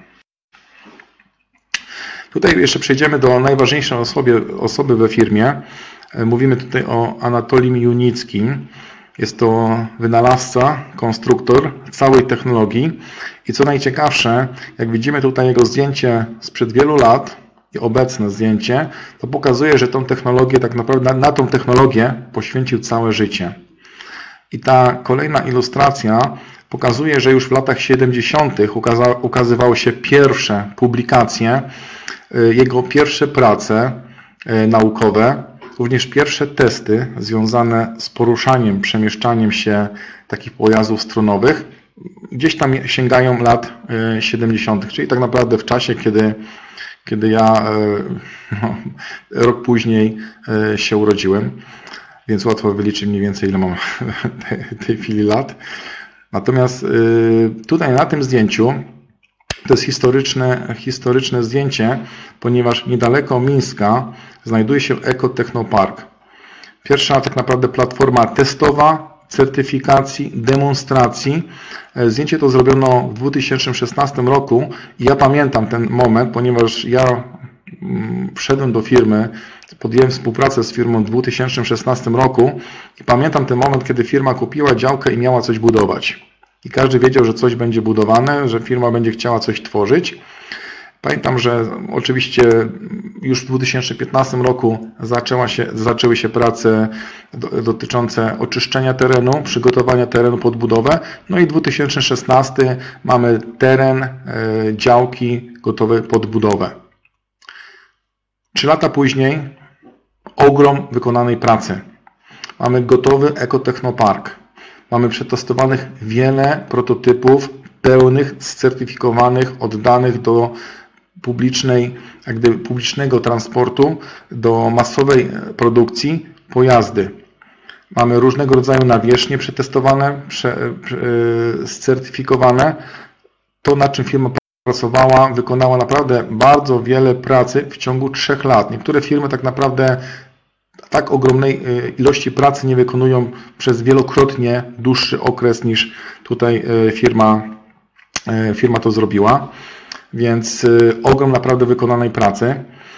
Tutaj jeszcze przejdziemy do najważniejszej osoby, osoby we firmie. Mówimy tutaj o Anatolim Junickim. Jest to wynalazca, konstruktor całej technologii i co najciekawsze, jak widzimy tutaj jego zdjęcie sprzed wielu lat i obecne zdjęcie, to pokazuje, że tą technologię, tak naprawdę na, na tą technologię poświęcił całe życie. I ta kolejna ilustracja pokazuje, że już w latach siedemdziesiątych ukaza, ukazywały się pierwsze publikacje, jego pierwsze prace naukowe, również pierwsze testy związane z poruszaniem, przemieszczaniem się takich pojazdów strunowych gdzieś tam sięgają lat siedemdziesiątych, czyli tak naprawdę w czasie, kiedy, kiedy ja no, rok później się urodziłem, więc łatwo wyliczyć mniej więcej ile mam w tej chwili lat. Natomiast tutaj na tym zdjęciu to jest historyczne, historyczne zdjęcie, ponieważ niedaleko Mińska znajduje się Ekotechnopark. Pierwsza tak naprawdę platforma testowa, certyfikacji, demonstracji. Zdjęcie to zrobiono w dwa tysiące szesnastym roku i ja pamiętam ten moment, ponieważ ja wszedłem do firmy, podjąłem współpracę z firmą w dwa tysiące szesnastym roku i pamiętam ten moment, kiedy firma kupiła działkę i miała coś budować. I każdy wiedział, że coś będzie budowane, że firma będzie chciała coś tworzyć. Pamiętam, że oczywiście już w dwa tysiące piętnastym roku zaczęła się, zaczęły się prace dotyczące oczyszczenia terenu, przygotowania terenu pod budowę. No i dwa tysiące szesnasty mamy teren, działki gotowe pod budowę. Trzy lata później ogrom wykonanej pracy. Mamy gotowy ekotechnopark. Mamy przetestowanych wiele prototypów pełnych, scertyfikowanych, oddanych do publicznej, jak gdyby publicznego transportu, do masowej produkcji pojazdy. Mamy różnego rodzaju nawierzchnie przetestowane, prze, prze, scertyfikowane. To, nad czym firma pracowała, wykonała naprawdę bardzo wiele pracy w ciągu trzech lat. Niektóre firmy tak naprawdę tak ogromnej ilości pracy nie wykonują przez wielokrotnie dłuższy okres niż tutaj firma, firma to zrobiła. Więc ogrom naprawdę wykonanej pracy.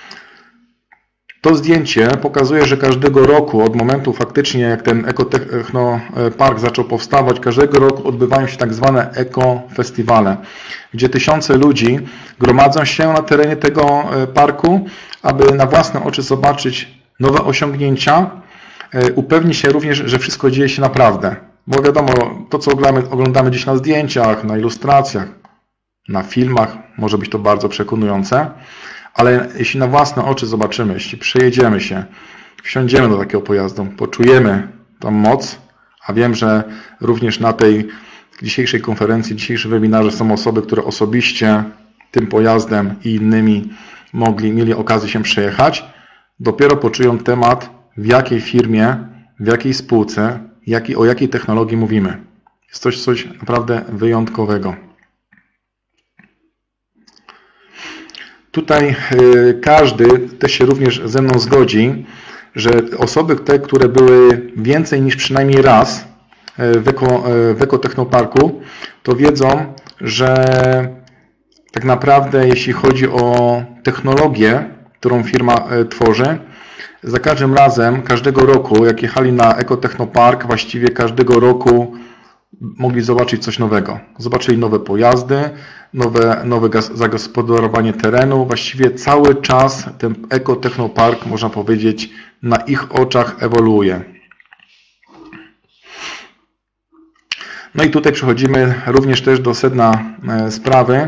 To zdjęcie pokazuje, że każdego roku, od momentu faktycznie jak ten Ekotechnopark zaczął powstawać, każdego roku odbywają się tak zwane ekofestiwale, gdzie tysiące ludzi gromadzą się na terenie tego parku, aby na własne oczy zobaczyć nowe osiągnięcia, upewnić się również, że wszystko dzieje się naprawdę. Bo wiadomo, to co oglądamy, oglądamy dziś na zdjęciach, na ilustracjach, na filmach, może być to bardzo przekonujące, ale jeśli na własne oczy zobaczymy, jeśli przejedziemy się, wsiądziemy do takiego pojazdu, poczujemy tą moc, a wiem, że również na tej dzisiejszej konferencji, dzisiejszym webinarze są osoby, które osobiście tym pojazdem i innymi mogli, mieli okazję się przejechać, dopiero poczują temat, w jakiej firmie, w jakiej spółce, jaki, o jakiej technologii mówimy. Jest to coś naprawdę wyjątkowego. Tutaj każdy też się również ze mną zgodzi, że osoby te, które były więcej niż przynajmniej raz w, eko, w ekotechnoparku, to wiedzą, że tak naprawdę jeśli chodzi o technologię, którą firma tworzy, za każdym razem, każdego roku, jak jechali na ekotechnopark, właściwie każdego roku mogli zobaczyć coś nowego. Zobaczyli nowe pojazdy, nowe, nowe zagospodarowanie terenu. Właściwie cały czas ten ekotechnopark, można powiedzieć, na ich oczach ewoluuje. No i tutaj przechodzimy również też do sedna sprawy.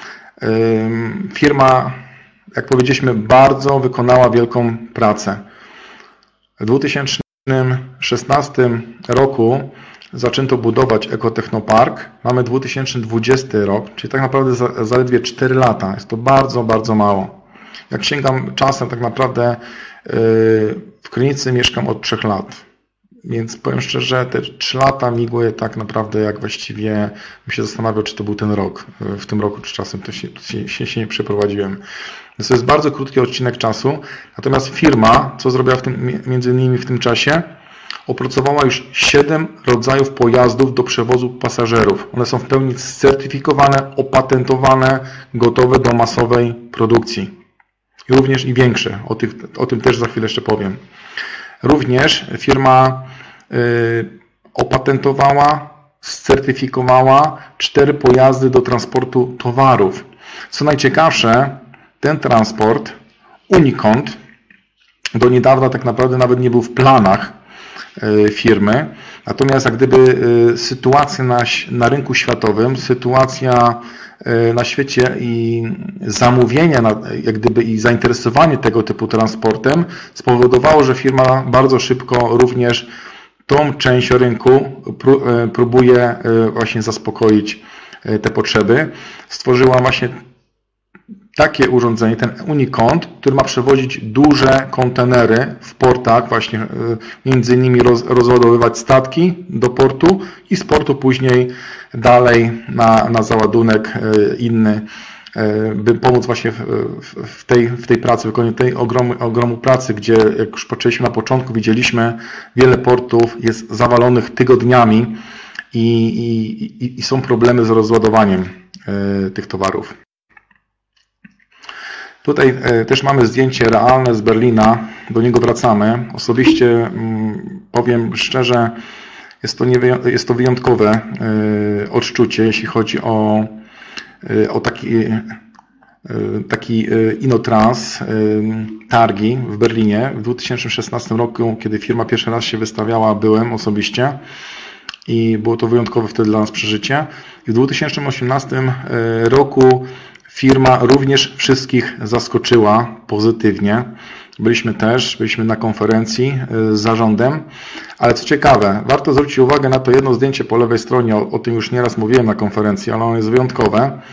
Firma, jak powiedzieliśmy, bardzo wykonała wielką pracę. W dwa tysiące szesnastym roku zaczęto budować ekotechnopark. Mamy dwa tysiące dwudziesty rok, czyli tak naprawdę zaledwie cztery lata. Jest to bardzo, bardzo mało. Jak sięgam czasem, tak naprawdę w Krynicy mieszkam od trzech lat. Więc powiem szczerze, te trzy lata migły tak naprawdę, jak właściwie bym się zastanawiał, czy to był ten rok, w tym roku, czy czasem to się, się, się nie przeprowadziłem. Więc to jest bardzo krótki odcinek czasu. Natomiast firma, co zrobiła w tym, między innymi w tym czasie, opracowała już siedem rodzajów pojazdów do przewozu pasażerów. One są w pełni certyfikowane, opatentowane, gotowe do masowej produkcji. I również i większe. O, tych, o tym też za chwilę jeszcze powiem. Również firma y, opatentowała, certyfikowała cztery pojazdy do transportu towarów. Co najciekawsze, ten transport unikąd do niedawna tak naprawdę nawet nie był w planach y, firmy. Natomiast jak gdyby y, sytuacja na, na rynku światowym, sytuacja y, na świecie i zamówienia, na, jak gdyby i zainteresowanie tego typu transportem spowodowało, że firma bardzo szybko również tą część rynku próbuje właśnie zaspokoić te potrzeby. Stworzyła właśnie takie urządzenie, ten Unicont, który ma przewozić duże kontenery w portach, właśnie między innymi roz, rozładowywać statki do portu i z portu później dalej na, na załadunek inny, by pomóc właśnie w, w, tej, w tej pracy, wykonaniu tej ogromu, ogromu pracy, gdzie jak już poczęliśmy na początku, widzieliśmy, wiele portów jest zawalonych tygodniami i, i, i są problemy z rozładowaniem tych towarów. Tutaj też mamy zdjęcie realne z Berlina, do niego wracamy. Osobiście powiem szczerze, jest to, nie, jest to wyjątkowe odczucie, jeśli chodzi o, o taki, taki Inotrans, targi w Berlinie. W dwa tysiące szesnastym roku, kiedy firma pierwszy raz się wystawiała, byłem osobiście i było to wyjątkowe wtedy dla nas przeżycie. I w dwa tysiące osiemnastym roku firma również wszystkich zaskoczyła pozytywnie. Byliśmy też, byliśmy na konferencji z zarządem, ale co ciekawe, warto zwrócić uwagę na to jedno zdjęcie po lewej stronie, o, o tym już nieraz mówiłem na konferencji, ale ono jest wyjątkowe.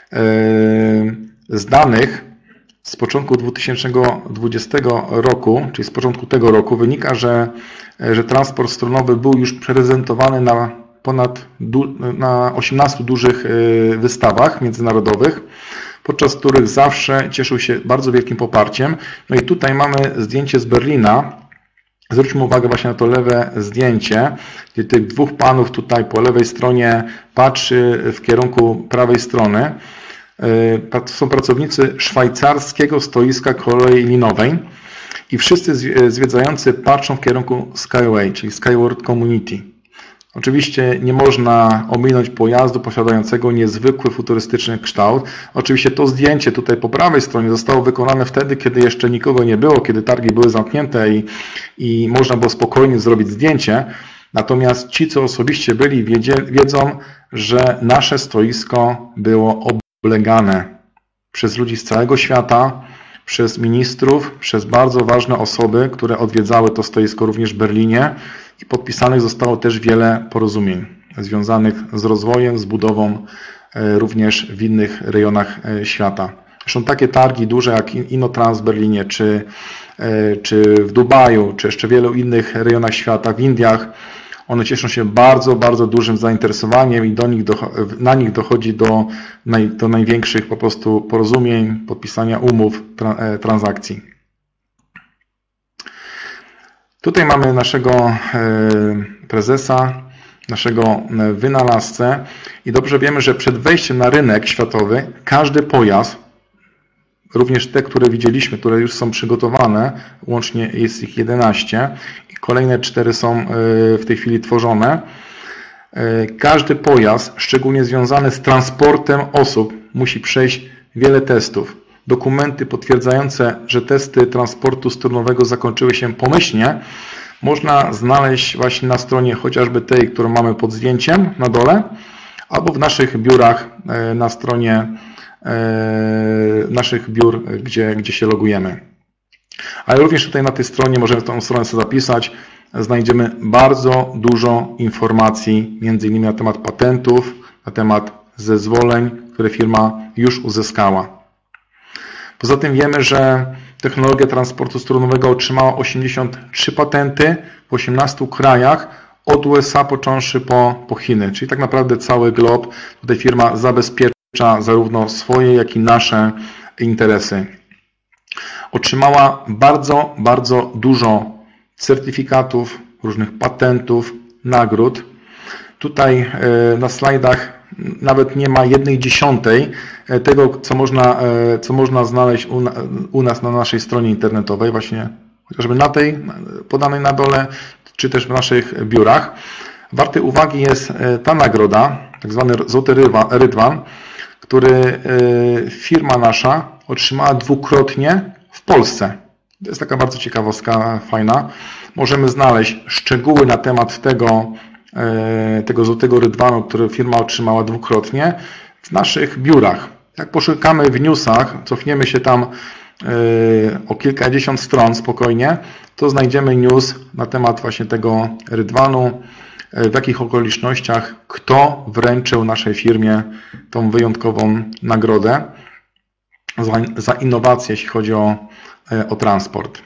Z danych z początku dwa tysiące dwudziestego roku, czyli z początku tego roku, wynika, że, że transport stronowy był już prezentowany na ponad na osiemnastu dużych wystawach międzynarodowych, podczas których zawsze cieszył się bardzo wielkim poparciem. No i tutaj mamy zdjęcie z Berlina. Zwróćmy uwagę właśnie na to lewe zdjęcie, gdzie tych dwóch panów tutaj po lewej stronie patrzy w kierunku prawej strony. To są pracownicy szwajcarskiego stoiska kolei linowej i wszyscy zwiedzający patrzą w kierunku Skyway, czyli Skyward Community. Oczywiście nie można ominąć pojazdu posiadającego niezwykły futurystyczny kształt. Oczywiście to zdjęcie tutaj po prawej stronie zostało wykonane wtedy, kiedy jeszcze nikogo nie było, kiedy targi były zamknięte i, i można było spokojnie zrobić zdjęcie. Natomiast ci, co osobiście byli, wiedzie, wiedzą, że nasze stoisko było oblegane przez ludzi z całego świata, przez ministrów, przez bardzo ważne osoby, które odwiedzały to stoisko również w Berlinie i podpisanych zostało też wiele porozumień związanych z rozwojem, z budową również w innych rejonach świata. Zresztą takie targi duże jak Innotrans w Berlinie, czy, czy w Dubaju, czy jeszcze w wielu innych rejonach świata, w Indiach, one cieszą się bardzo, bardzo dużym zainteresowaniem i do nich na nich dochodzi do, naj, do największych po prostu porozumień, podpisania umów, transakcji. Tutaj mamy naszego prezesa, naszego wynalazcę i dobrze wiemy, że przed wejściem na rynek światowy każdy pojazd, również te, które widzieliśmy, które już są przygotowane, łącznie jest ich jedenaście i kolejne cztery są w tej chwili tworzone. Każdy pojazd, szczególnie związany z transportem osób, musi przejść wiele testów. Dokumenty potwierdzające, że testy transportu strunowego zakończyły się pomyślnie, można znaleźć właśnie na stronie chociażby tej, którą mamy pod zdjęciem na dole, albo w naszych biurach na stronie naszych biur, gdzie, gdzie się logujemy. Ale również tutaj na tej stronie, możemy tą stronę sobie zapisać, znajdziemy bardzo dużo informacji, między innymi na temat patentów, na temat zezwoleń, które firma już uzyskała. Poza tym wiemy, że technologia transportu strunowego otrzymała osiemdziesiąt trzy patenty w osiemnastu krajach, od U S A począwszy po, po Chiny, czyli tak naprawdę cały glob. Tutaj firma zabezpiecza zarówno swoje, jak i nasze interesy. Otrzymała bardzo, bardzo dużo certyfikatów, różnych patentów, nagród. Tutaj na slajdach nawet nie ma jednej dziesiątej tego, co można, co można znaleźć u, u nas na naszej stronie internetowej, właśnie chociażby na tej podanej na dole, czy też w naszych biurach. Warte uwagi jest ta nagroda, tak zwany Złoty Rydwan, który firma nasza otrzymała dwukrotnie w Polsce. To jest taka bardzo ciekawostka, fajna. Możemy znaleźć szczegóły na temat tego, tego Złotego Rydwanu, który firma otrzymała dwukrotnie w naszych biurach. Jak poszukamy w newsach, cofniemy się tam o kilkadziesiąt stron spokojnie, to znajdziemy news na temat właśnie tego Rydwanu, w jakich okolicznościach, kto wręczył naszej firmie tą wyjątkową nagrodę za, za innowacje, jeśli chodzi o, o transport.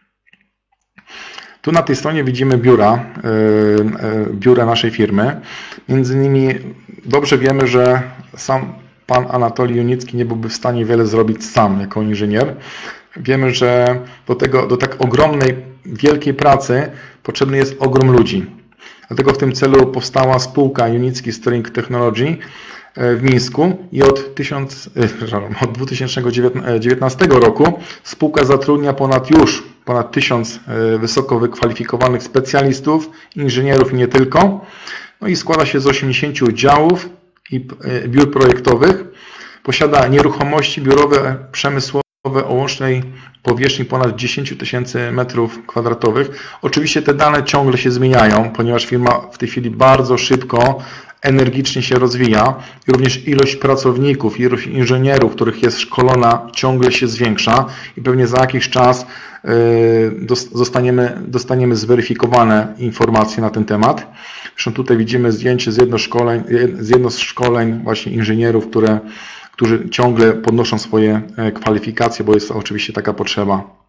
Tu na tej stronie widzimy biura, biura naszej firmy. Między innymi dobrze wiemy, że sam pan Anatolij Junicki nie byłby w stanie wiele zrobić sam jako inżynier. Wiemy, że do tego, do tak ogromnej, wielkiej pracy potrzebny jest ogrom ludzi. Dlatego w tym celu powstała spółka Junicki Steering Technology w Mińsku i od, tysiąc, od dwa tysiące dziewiętnastego roku spółka zatrudnia ponad już ponad tysiąc wysoko wykwalifikowanych specjalistów, inżynierów i nie tylko. No i składa się z osiemdziesięciu działów i biur projektowych. Posiada nieruchomości biurowe, przemysłowe o łącznej powierzchni ponad dziesięć tysięcy metrów kwadratowych. Oczywiście te dane ciągle się zmieniają, ponieważ firma w tej chwili bardzo szybko, energicznie się rozwija i również ilość pracowników, ilość inżynierów, których jest szkolona, ciągle się zwiększa i pewnie za jakiś czas dostaniemy, dostaniemy zweryfikowane informacje na ten temat. Zresztą tutaj widzimy zdjęcie z jedno, szkoleń, z jedno z szkoleń właśnie inżynierów, które, którzy ciągle podnoszą swoje kwalifikacje, bo jest oczywiście taka potrzeba.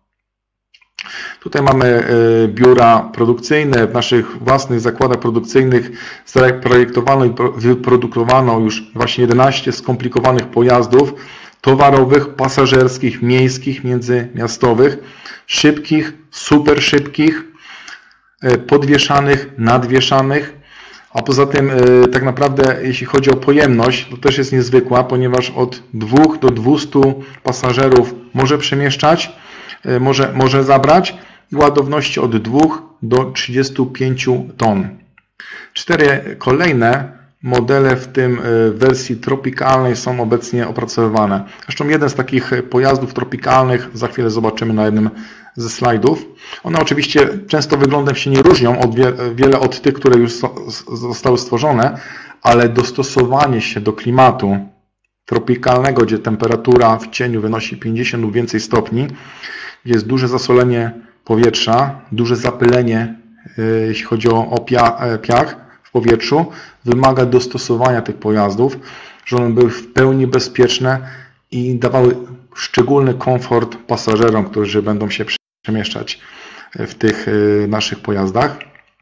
Tutaj mamy biura produkcyjne. W naszych własnych zakładach produkcyjnych zaprojektowano i wyprodukowano już właśnie jedenaście skomplikowanych pojazdów towarowych, pasażerskich, miejskich, międzymiastowych, szybkich, super szybkich, podwieszanych, nadwieszanych. A poza tym tak naprawdę jeśli chodzi o pojemność, to też jest niezwykła, ponieważ od dwóch do dwustu pasażerów może przemieszczać, może, może zabrać i ładowności od dwóch do trzydziestu pięciu ton. Cztery kolejne modele, w tym w wersji tropikalnej, są obecnie opracowywane. Zresztą jeden z takich pojazdów tropikalnych za chwilę zobaczymy na jednym ze slajdów. One oczywiście często wyglądem się nie różnią od wie, wiele od tych, które już so, zostały stworzone, ale dostosowanie się do klimatu tropikalnego, gdzie temperatura w cieniu wynosi pięćdziesiąt lub więcej stopni, gdzie jest duże zasolenie powietrza, duże zapylenie, jeśli chodzi o piach w powietrzu, wymaga dostosowania tych pojazdów żeby one były w pełni bezpieczne i dawały szczególny komfort pasażerom, którzy będą się przemieszczać w tych naszych pojazdach.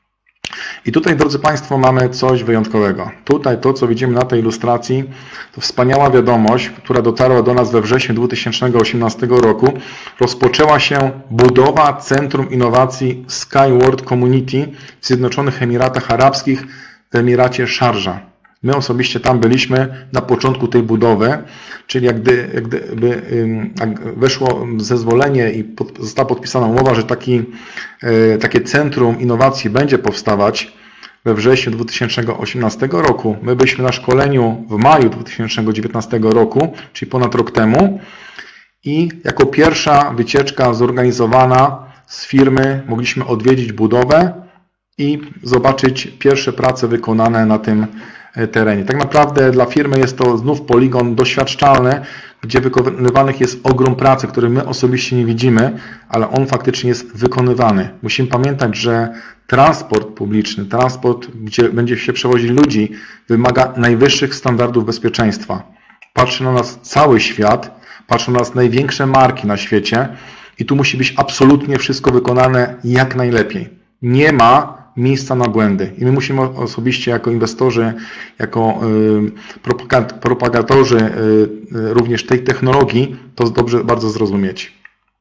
I tutaj, drodzy Państwo, mamy coś wyjątkowego. Tutaj to, co widzimy na tej ilustracji, to wspaniała wiadomość, która dotarła do nas we wrześniu dwa tysiące osiemnastego roku. Rozpoczęła się budowa Centrum Innowacji Skyward Community w Zjednoczonych Emiratach Arabskich w Emiracie Szarża. My osobiście tam byliśmy na początku tej budowy, czyli jak gdyby, jak gdyby jak weszło zezwolenie i pod, została podpisana umowa, że taki, takie centrum innowacji będzie powstawać we wrześniu dwa tysiące osiemnastego roku. My byliśmy na szkoleniu w maju dwa tysiące dziewiętnastego roku, czyli ponad rok temu, i jako pierwsza wycieczka zorganizowana z firmy mogliśmy odwiedzić budowę i zobaczyć pierwsze prace wykonane na tym terenie. Tak naprawdę dla firmy jest to znów poligon doświadczalny, gdzie wykonywanych jest ogrom pracy, który my osobiście nie widzimy, ale on faktycznie jest wykonywany. Musimy pamiętać, że transport publiczny, transport, gdzie będzie się przewozić ludzi, wymaga najwyższych standardów bezpieczeństwa. Patrzy na nas cały świat, patrzą na nas największe marki na świecie i tu musi być absolutnie wszystko wykonane jak najlepiej. Nie ma miejsca na błędy. I my musimy osobiście jako inwestorzy, jako propagatorzy również tej technologii to dobrze bardzo zrozumieć.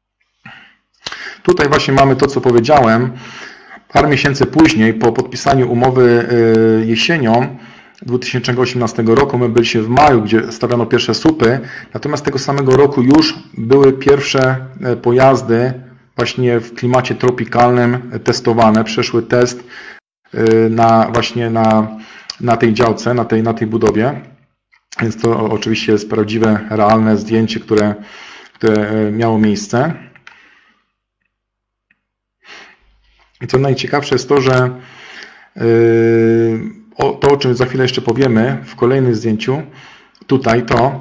Tutaj właśnie mamy to, co powiedziałem. Parę miesięcy później, po podpisaniu umowy jesienią dwa tysiące osiemnastego roku, my byliśmy w maju, gdzie stawiano pierwsze słupy, natomiast tego samego roku już były pierwsze pojazdy właśnie w klimacie tropikalnym testowane, przeszły test na, właśnie na, na tej działce, na tej, na tej budowie. Więc to oczywiście jest prawdziwe, realne zdjęcie, które, które miało miejsce. I co najciekawsze jest to, że o, to, o czym za chwilę jeszcze powiemy w kolejnym zdjęciu, tutaj to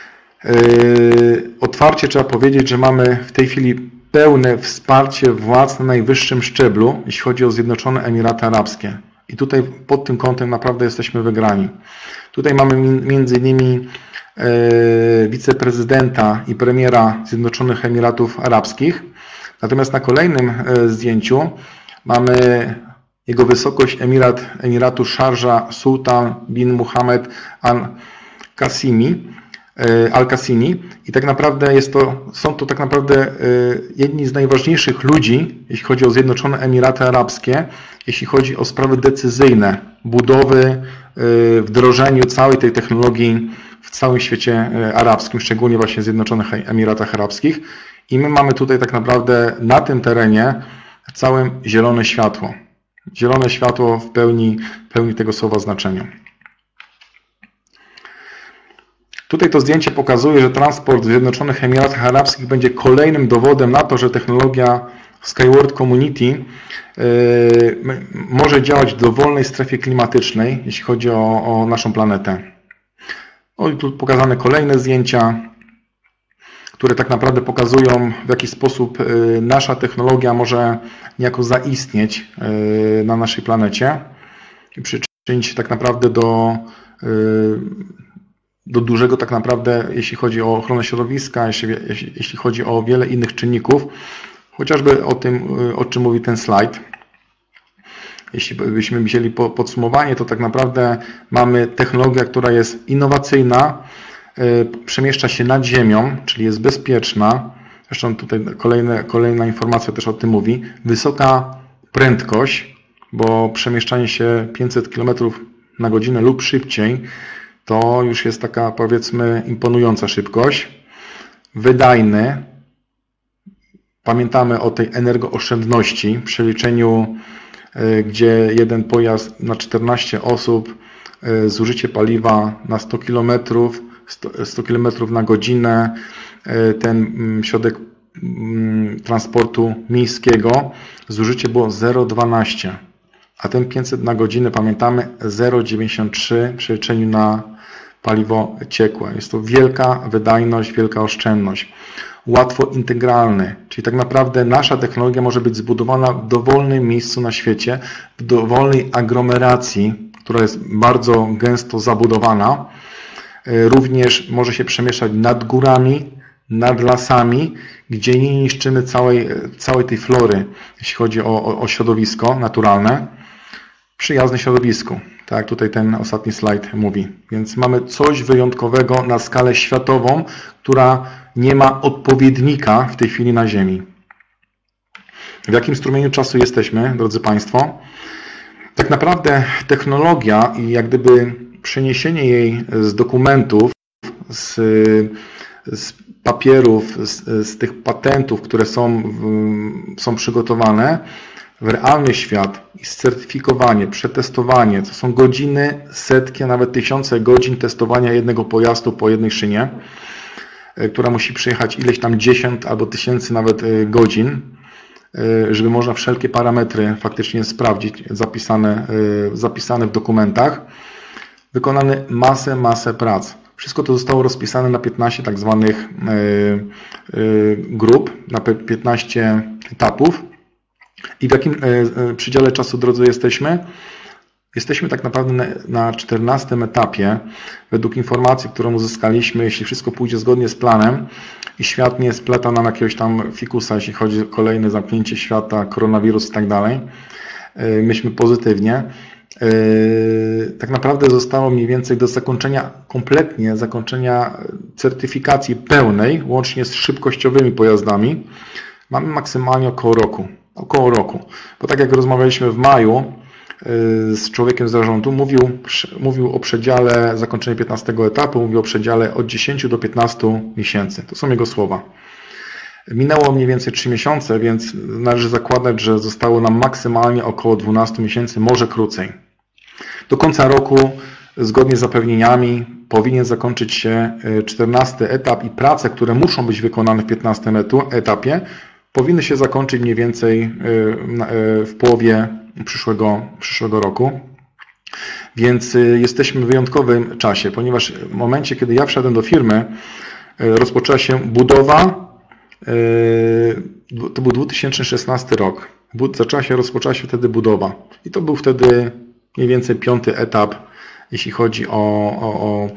otwarcie trzeba powiedzieć, że mamy w tej chwili pełne wsparcie władz na najwyższym szczeblu, jeśli chodzi o Zjednoczone Emiraty Arabskie. I tutaj pod tym kątem naprawdę jesteśmy wygrani. Tutaj mamy między innymi wiceprezydenta i premiera Zjednoczonych Emiratów Arabskich. Natomiast na kolejnym zdjęciu mamy jego wysokość Emirat, Emiratu Szarża Sultan bin Muhammad al-Qasimi. Al-Qasimi i tak naprawdę jest to, są to tak naprawdę jedni z najważniejszych ludzi, jeśli chodzi o Zjednoczone Emiraty Arabskie, jeśli chodzi o sprawy decyzyjne, budowy, wdrożeniu całej tej technologii w całym świecie arabskim, szczególnie właśnie w Zjednoczonych Emiratach Arabskich. I my mamy tutaj tak naprawdę na tym terenie całym zielone światło. Zielone światło w pełni, w pełni tego słowa znaczenia. Tutaj to zdjęcie pokazuje, że transport w Zjednoczonych Emiratach Arabskich będzie kolejnym dowodem na to, że technologia Skyward Community może działać w dowolnej strefie klimatycznej, jeśli chodzi o, o naszą planetę. O, i tu pokazane kolejne zdjęcia, które tak naprawdę pokazują, w jaki sposób nasza technologia może niejako zaistnieć na naszej planecie i przyczynić się tak naprawdę do do dużego tak naprawdę, jeśli chodzi o ochronę środowiska, jeśli, jeśli, jeśli chodzi o wiele innych czynników, chociażby o tym, o czym mówi ten slajd. Jeśli byśmy wzięli podsumowanie, to tak naprawdę mamy technologię, która jest innowacyjna, przemieszcza się nad ziemią, czyli jest bezpieczna. Zresztą tutaj kolejne, kolejna informacja też o tym mówi. Wysoka prędkość, bo przemieszczanie się pięćset kilometrów na godzinę lub szybciej to już jest taka, powiedzmy, imponująca szybkość. Wydajny. Pamiętamy o tej energooszczędności. W przeliczeniu, gdzie jeden pojazd na czternaście osób, zużycie paliwa na sto kilometrów, sto kilometrów na godzinę, ten środek transportu miejskiego, zużycie było zero przecinek dwanaście. A ten pięćset na godzinę, pamiętamy, zero przecinek dziewięćdziesiąt trzy w przeliczeniu na paliwo ciekłe. Jest to wielka wydajność, wielka oszczędność. Łatwo integralny, czyli tak naprawdę nasza technologia może być zbudowana w dowolnym miejscu na świecie, w dowolnej aglomeracji, która jest bardzo gęsto zabudowana. Również może się przemieszczać nad górami, nad lasami, gdzie nie niszczymy całej, całej tej flory, jeśli chodzi o, o, o środowisko naturalne, przyjazne środowisku, tak jak tutaj ten ostatni slajd mówi. Więc mamy coś wyjątkowego na skalę światową, która nie ma odpowiednika w tej chwili na Ziemi. W jakim strumieniu czasu jesteśmy, drodzy Państwo? Tak naprawdę technologia i jak gdyby przeniesienie jej z dokumentów, z, z papierów, z, z tych patentów, które są, są przygotowane w realny świat i certyfikowanie, przetestowanie, to są godziny, setki, a nawet tysiące godzin testowania jednego pojazdu po jednej szynie, która musi przejechać ileś tam dziesiąt albo tysięcy nawet godzin, żeby można wszelkie parametry faktycznie sprawdzić, zapisane, zapisane w dokumentach. Wykonane masę, masę prac. Wszystko to zostało rozpisane na piętnaście tak zwanych grup, na piętnaście etapów. I w jakim przedziale czasu, drodzy, jesteśmy? Jesteśmy tak naprawdę na czternastym etapie, według informacji, którą uzyskaliśmy, jeśli wszystko pójdzie zgodnie z planem i świat nie spleta nam jakiegoś tam fikusa, jeśli chodzi o kolejne zamknięcie świata, koronawirus i tak dalej. Myślmy pozytywnie. Tak naprawdę zostało mniej więcej do zakończenia, kompletnie zakończenia certyfikacji pełnej, łącznie z szybkościowymi pojazdami, mamy maksymalnie około roku. Około roku. Bo tak jak rozmawialiśmy w maju z człowiekiem z zarządu, mówił, mówił o przedziale zakończenia piętnastego etapu, mówił o przedziale od dziesięciu do piętnastu miesięcy. To są jego słowa. Minęło mniej więcej trzy miesiące, więc należy zakładać, że zostało nam maksymalnie około dwunastu miesięcy, może krócej. Do końca roku, zgodnie z zapewnieniami, powinien zakończyć się czternasty etap i prace, które muszą być wykonane w piętnastym etapie, powinny się zakończyć mniej więcej w połowie przyszłego, przyszłego roku. Więc jesteśmy w wyjątkowym czasie, ponieważ w momencie, kiedy ja wszedłem do firmy, rozpoczęła się budowa. To był dwa tysiące szesnasty rok. Zaczęła się, rozpoczęła się wtedy budowa. I to był wtedy mniej więcej piąty etap, jeśli chodzi o, o, o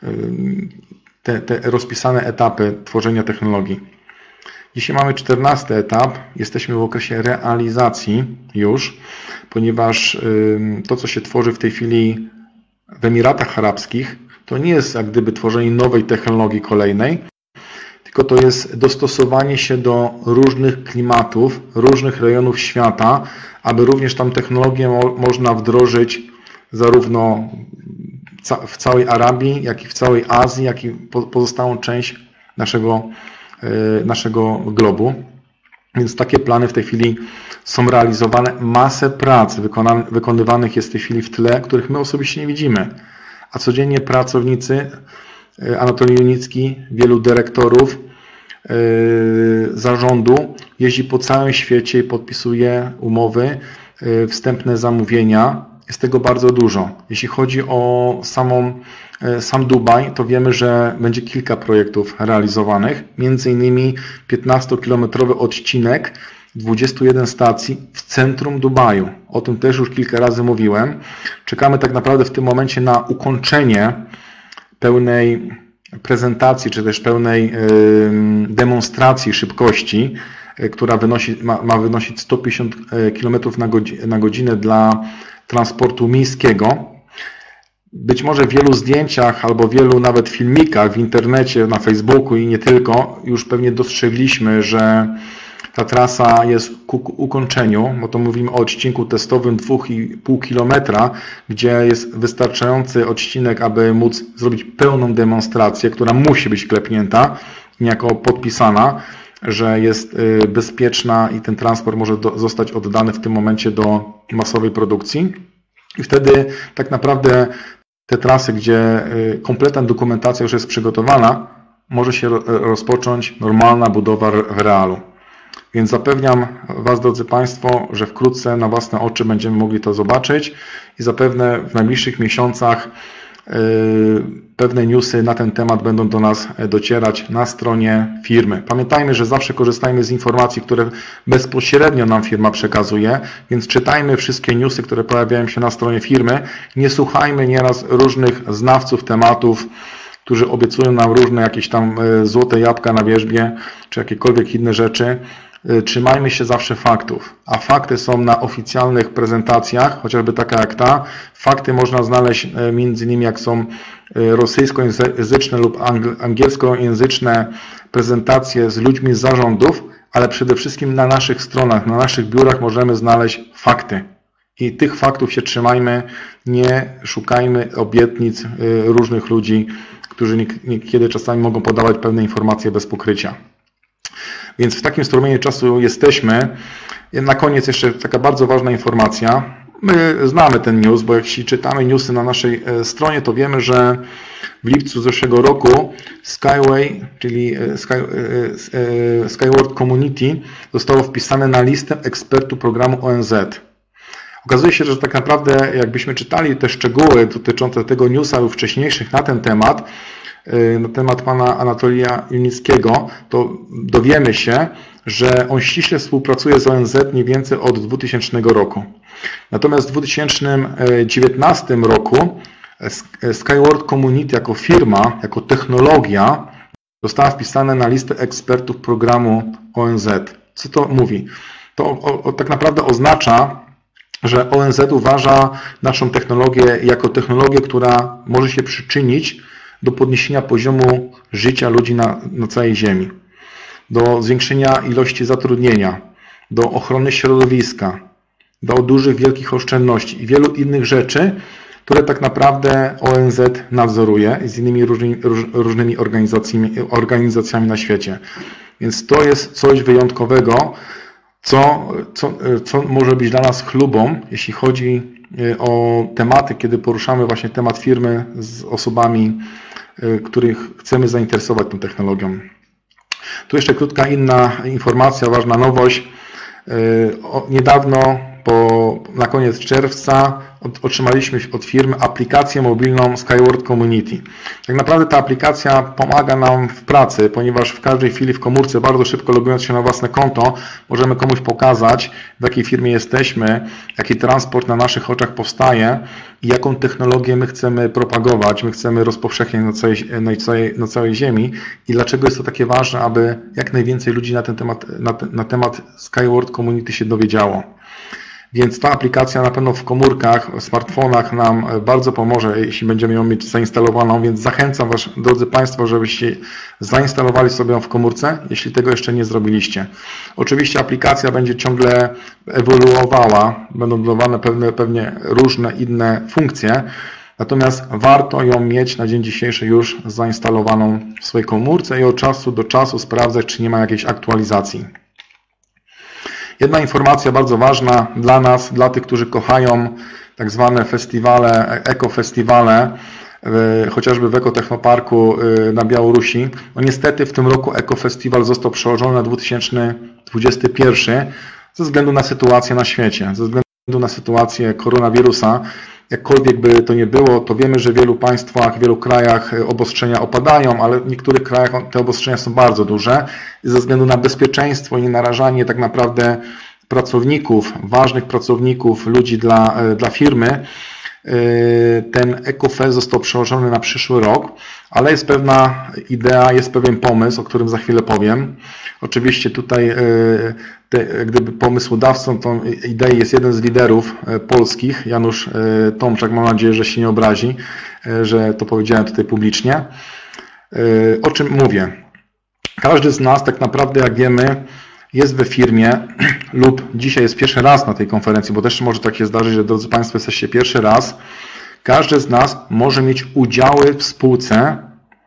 te, te rozpisane etapy tworzenia technologii. Dzisiaj mamy czternasty etap, jesteśmy w okresie realizacji już, ponieważ to, co się tworzy w tej chwili w Emiratach Arabskich, to nie jest jak gdyby tworzenie nowej technologii kolejnej, tylko to jest dostosowanie się do różnych klimatów, różnych rejonów świata, aby również tam technologię mo można wdrożyć zarówno w całej Arabii, jak i w całej Azji, jak i pozostałą część naszego, naszego globu. Więc takie plany w tej chwili są realizowane. Masę prac wykonywanych jest w tej chwili w tle, których my osobiście nie widzimy. A codziennie pracownicy, Anatolii Junicki, wielu dyrektorów zarządu jeździ po całym świecie i podpisuje umowy, wstępne zamówienia. Jest tego bardzo dużo. Jeśli chodzi o samą, sam Dubaj, to wiemy, że będzie kilka projektów realizowanych, między innymi piętnastokilometrowy odcinek dwudziestu jeden stacji w centrum Dubaju. O tym też już kilka razy mówiłem. Czekamy tak naprawdę w tym momencie na ukończenie pełnej prezentacji, czy też pełnej demonstracji szybkości, która wynosi, ma, ma wynosić sto pięćdziesiąt kilometrów na godzinę dla transportu miejskiego. Być może w wielu zdjęciach albo wielu nawet filmikach w internecie, na Facebooku i nie tylko, już pewnie dostrzegliśmy, że ta trasa jest ku ukończeniu, bo to mówimy o odcinku testowym dwa i pół kilometra, gdzie jest wystarczający odcinek, aby móc zrobić pełną demonstrację, która musi być klepnięta, niejako podpisana, że jest bezpieczna i ten transport może do, zostać oddany w tym momencie do masowej produkcji. I wtedy tak naprawdę te trasy, gdzie kompletna dokumentacja już jest przygotowana, może się rozpocząć normalna budowa w realu. Więc zapewniam Was, drodzy Państwo, że wkrótce na własne oczy będziemy mogli to zobaczyć i zapewne w najbliższych miesiącach pewne newsy na ten temat będą do nas docierać na stronie firmy. Pamiętajmy, że zawsze korzystajmy z informacji, które bezpośrednio nam firma przekazuje, więc czytajmy wszystkie newsy, które pojawiają się na stronie firmy. Nie słuchajmy nieraz różnych znawców tematów, którzy obiecują nam różne jakieś tam złote jabłka na wierzbie, czy jakiekolwiek inne rzeczy. Trzymajmy się zawsze faktów, a fakty są na oficjalnych prezentacjach, chociażby taka jak ta. Fakty można znaleźć między innymi jak są rosyjskojęzyczne lub angielskojęzyczne prezentacje z ludźmi z zarządów, ale przede wszystkim na naszych stronach, na naszych biurach możemy znaleźć fakty. I tych faktów się trzymajmy, nie szukajmy obietnic różnych ludzi, którzy niekiedy czasami mogą podawać pewne informacje bez pokrycia. Więc w takim strumieniu czasu jesteśmy. Na koniec jeszcze taka bardzo ważna informacja. My znamy ten news, bo jeśli czytamy newsy na naszej stronie, to wiemy, że w lipcu zeszłego roku Skyway, czyli Sky, Skyward Community, zostało wpisane na listę ekspertów programu O N Z. Okazuje się, że tak naprawdę jakbyśmy czytali te szczegóły dotyczące tego newsa lub wcześniejszych na ten temat, na temat pana Anatolija Junickiego, to dowiemy się, że on ściśle współpracuje z O N Z mniej więcej od dwutysięcznego roku. Natomiast w dwa tysiące dziewiętnastym roku Skyward Community jako firma, jako technologia została wpisana na listę ekspertów programu O N Z. Co to mówi? To o, o, tak naprawdę oznacza, że O N Z uważa naszą technologię jako technologię, która może się przyczynić do podniesienia poziomu życia ludzi na, na całej Ziemi, do zwiększenia ilości zatrudnienia, do ochrony środowiska, do dużych, wielkich oszczędności i wielu innych rzeczy, które tak naprawdę O N Z nadzoruje z innymi różnymi, różnymi organizacjami, organizacjami na świecie. Więc to jest coś wyjątkowego, co, co, co może być dla nas chlubą, jeśli chodzi o tematy, kiedy poruszamy właśnie temat firmy z osobami, których chcemy zainteresować tą technologią. Tu jeszcze krótka inna informacja, ważna nowość. Niedawno, po, na koniec czerwca, otrzymaliśmy od firmy aplikację mobilną Skyward Community. Tak naprawdę ta aplikacja pomaga nam w pracy, ponieważ w każdej chwili w komórce, bardzo szybko logując się na własne konto, możemy komuś pokazać, w jakiej firmie jesteśmy, jaki transport na naszych oczach powstaje i jaką technologię my chcemy propagować, my chcemy rozpowszechniać na całej, na całej, na całej ziemi i dlaczego jest to takie ważne, aby jak najwięcej ludzi na ten temat, na, na temat Skyward Community się dowiedziało. Więc ta aplikacja na pewno w komórkach, w smartfonach nam bardzo pomoże, jeśli będziemy ją mieć zainstalowaną, więc zachęcam Was, drodzy Państwo, żebyście zainstalowali sobie ją w komórce, jeśli tego jeszcze nie zrobiliście. Oczywiście aplikacja będzie ciągle ewoluowała, będą dodawane pewne, pewnie różne inne funkcje, natomiast warto ją mieć na dzień dzisiejszy już zainstalowaną w swojej komórce i od czasu do czasu sprawdzać, czy nie ma jakiejś aktualizacji. Jedna informacja bardzo ważna dla nas, dla tych, którzy kochają tak zwane festiwale, ekofestiwale, chociażby w Ekotechnoparku na Białorusi. No niestety w tym roku ekofestiwal został przełożony na dwa tysiące dwudziesty pierwszy ze względu na sytuację na świecie, ze względu na sytuację koronawirusa. Jakkolwiek by to nie było, to wiemy, że w wielu państwach, w wielu krajach obostrzenia opadają, ale w niektórych krajach te obostrzenia są bardzo duże. I ze względu na bezpieczeństwo i narażanie tak naprawdę pracowników, ważnych pracowników, ludzi dla, dla firmy, ten EcoFest został przełożony na przyszły rok, ale jest pewna idea, jest pewien pomysł, o którym za chwilę powiem. Oczywiście tutaj te, gdyby pomysłodawcą tą idei jest jeden z liderów polskich, Janusz Tomczak, mam nadzieję, że się nie obrazi, że to powiedziałem tutaj publicznie. O czym mówię? Każdy z nas tak naprawdę, jak wiemy, jest we firmie lub dzisiaj jest pierwszy raz na tej konferencji, bo też może tak się zdarzyć, że drodzy Państwo jesteście pierwszy raz. Każdy z nas może mieć udziały w spółce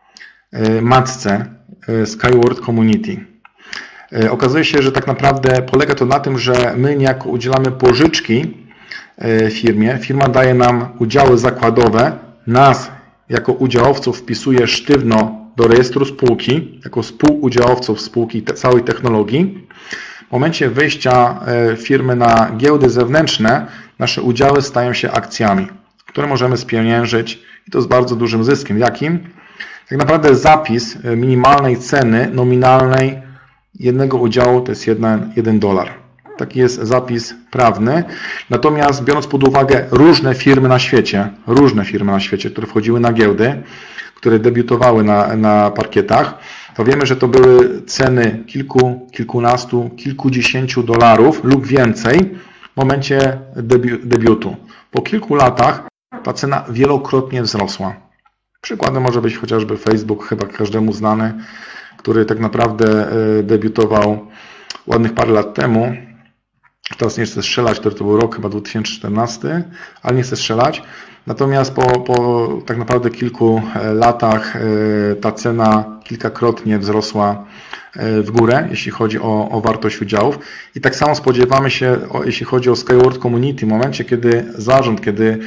matce Skyward Community. Okazuje się, że tak naprawdę polega to na tym, że my niejako udzielamy pożyczki firmie, firma daje nam udziały zakładowe, nas jako udziałowców wpisuje sztywno do rejestru spółki, jako współudziałowców spółki te, całej technologii. W momencie wejścia firmy na giełdy zewnętrzne, nasze udziały stają się akcjami, które możemy spieniężyć i to z bardzo dużym zyskiem. Jakim? Tak naprawdę zapis minimalnej ceny nominalnej jednego udziału to jest jeden, jeden dolar. Taki jest zapis prawny. Natomiast biorąc pod uwagę różne firmy na świecie, różne firmy na świecie, które wchodziły na giełdy, które debiutowały na, na parkietach, to wiemy, że to były ceny kilku, kilkunastu, kilkudziesięciu dolarów lub więcej w momencie debi debiutu. Po kilku latach ta cena wielokrotnie wzrosła. Przykładem może być chociażby Facebook, chyba każdemu znany, który tak naprawdę debiutował ładnych parę lat temu. Teraz nie chcę strzelać, to był rok chyba dwa tysiące czternasty, ale nie chcę strzelać. Natomiast po, po tak naprawdę kilku latach ta cena kilkakrotnie wzrosła w górę, jeśli chodzi o, o wartość udziałów. I tak samo spodziewamy się, o, jeśli chodzi o Skyward Community, w momencie, kiedy zarząd, kiedy,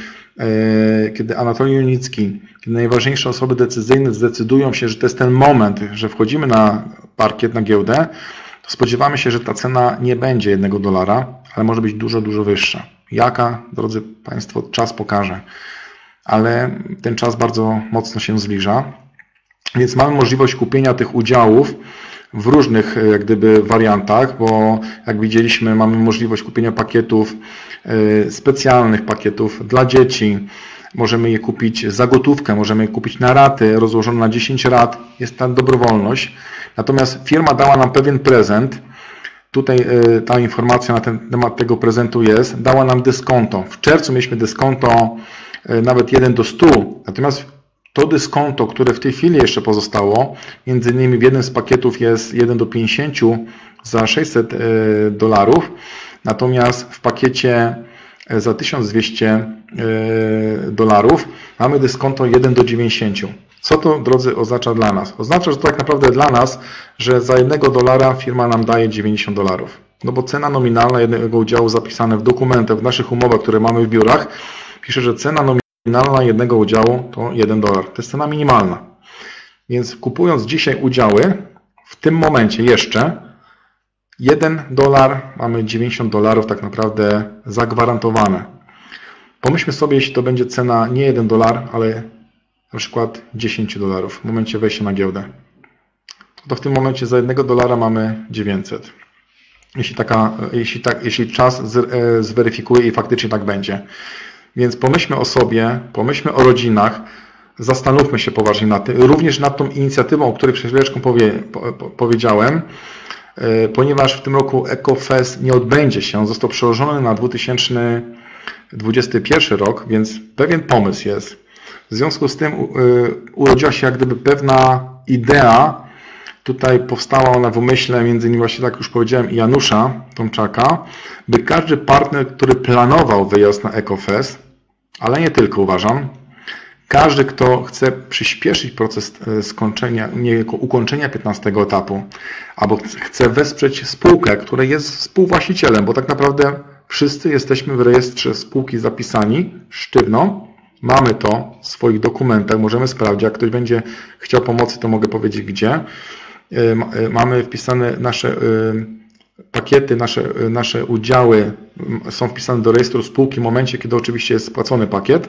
kiedy Anatolij Junicki, kiedy najważniejsze osoby decyzyjne zdecydują się, że to jest ten moment, że wchodzimy na parkiet, na giełdę, to spodziewamy się, że ta cena nie będzie jednego dolara, ale może być dużo, dużo wyższa. Jaka, drodzy Państwo, czas pokaże. Ale ten czas bardzo mocno się zbliża. Więc mamy możliwość kupienia tych udziałów w różnych jak gdyby wariantach, bo jak widzieliśmy, mamy możliwość kupienia pakietów specjalnych, pakietów dla dzieci. Możemy je kupić za gotówkę, możemy je kupić na raty, rozłożone na dziesięć rat. Jest ta dobrowolność. Natomiast firma dała nam pewien prezent. Tutaj ta informacja na ten temat tego prezentu jest. Dała nam dyskonto. W czerwcu mieliśmy dyskonto nawet jeden do stu. Natomiast to dyskonto, które w tej chwili jeszcze pozostało, między innymi w jednym z pakietów jest jeden do pięćdziesięciu za sześćset dolarów. Natomiast w pakiecie za tysiąc dwieście dolarów mamy dyskonto jeden do dziewięćdziesięciu. Co to, drodzy, oznacza dla nas? Oznacza, że to tak naprawdę dla nas, że za jednego dolara firma nam daje dziewięćdziesiąt dolarów. No bo cena nominalna jednego udziału zapisane w dokumentach, w naszych umowach, które mamy w biurach, pisze, że cena nominalna jednego udziału to jeden dolar. To jest cena minimalna. Więc kupując dzisiaj udziały, w tym momencie jeszcze jeden dolar, mamy dziewięćdziesiąt dolarów tak naprawdę zagwarantowane. Pomyślmy sobie, jeśli to będzie cena nie jeden dolar, ale na przykład dziesięć dolarów w momencie wejścia na giełdę. To w tym momencie za jednego dolara mamy dziewięćset. Jeśli, taka, jeśli, tak, jeśli czas zweryfikuje i faktycznie tak będzie. Więc pomyślmy o sobie, pomyślmy o rodzinach, zastanówmy się poważnie nad tym, również nad tą inicjatywą, o której przed chwileczką powie, po, po, powiedziałem, ponieważ w tym roku EcoFest nie odbędzie się, on został przełożony na dwa tysiące dwudziesty pierwszy rok, więc pewien pomysł jest. W związku z tym urodziła się jak gdyby pewna idea, tutaj powstała ona w umyśle, między innymi właśnie tak już powiedziałem, i Janusza Tomczaka, by każdy partner, który planował wyjazd na EcoFest, ale nie tylko uważam, każdy, kto chce przyspieszyć proces skończenia, nie, ukończenia piętnastego etapu, albo chce wesprzeć spółkę, która jest współwłaścicielem, bo tak naprawdę wszyscy jesteśmy w rejestrze spółki zapisani sztywno, mamy to w swoich dokumentach, możemy sprawdzić, jak ktoś będzie chciał pomocy, to mogę powiedzieć gdzie. Mamy wpisane nasze pakiety, nasze, nasze udziały są wpisane do rejestru spółki w momencie, kiedy oczywiście jest spłacony pakiet.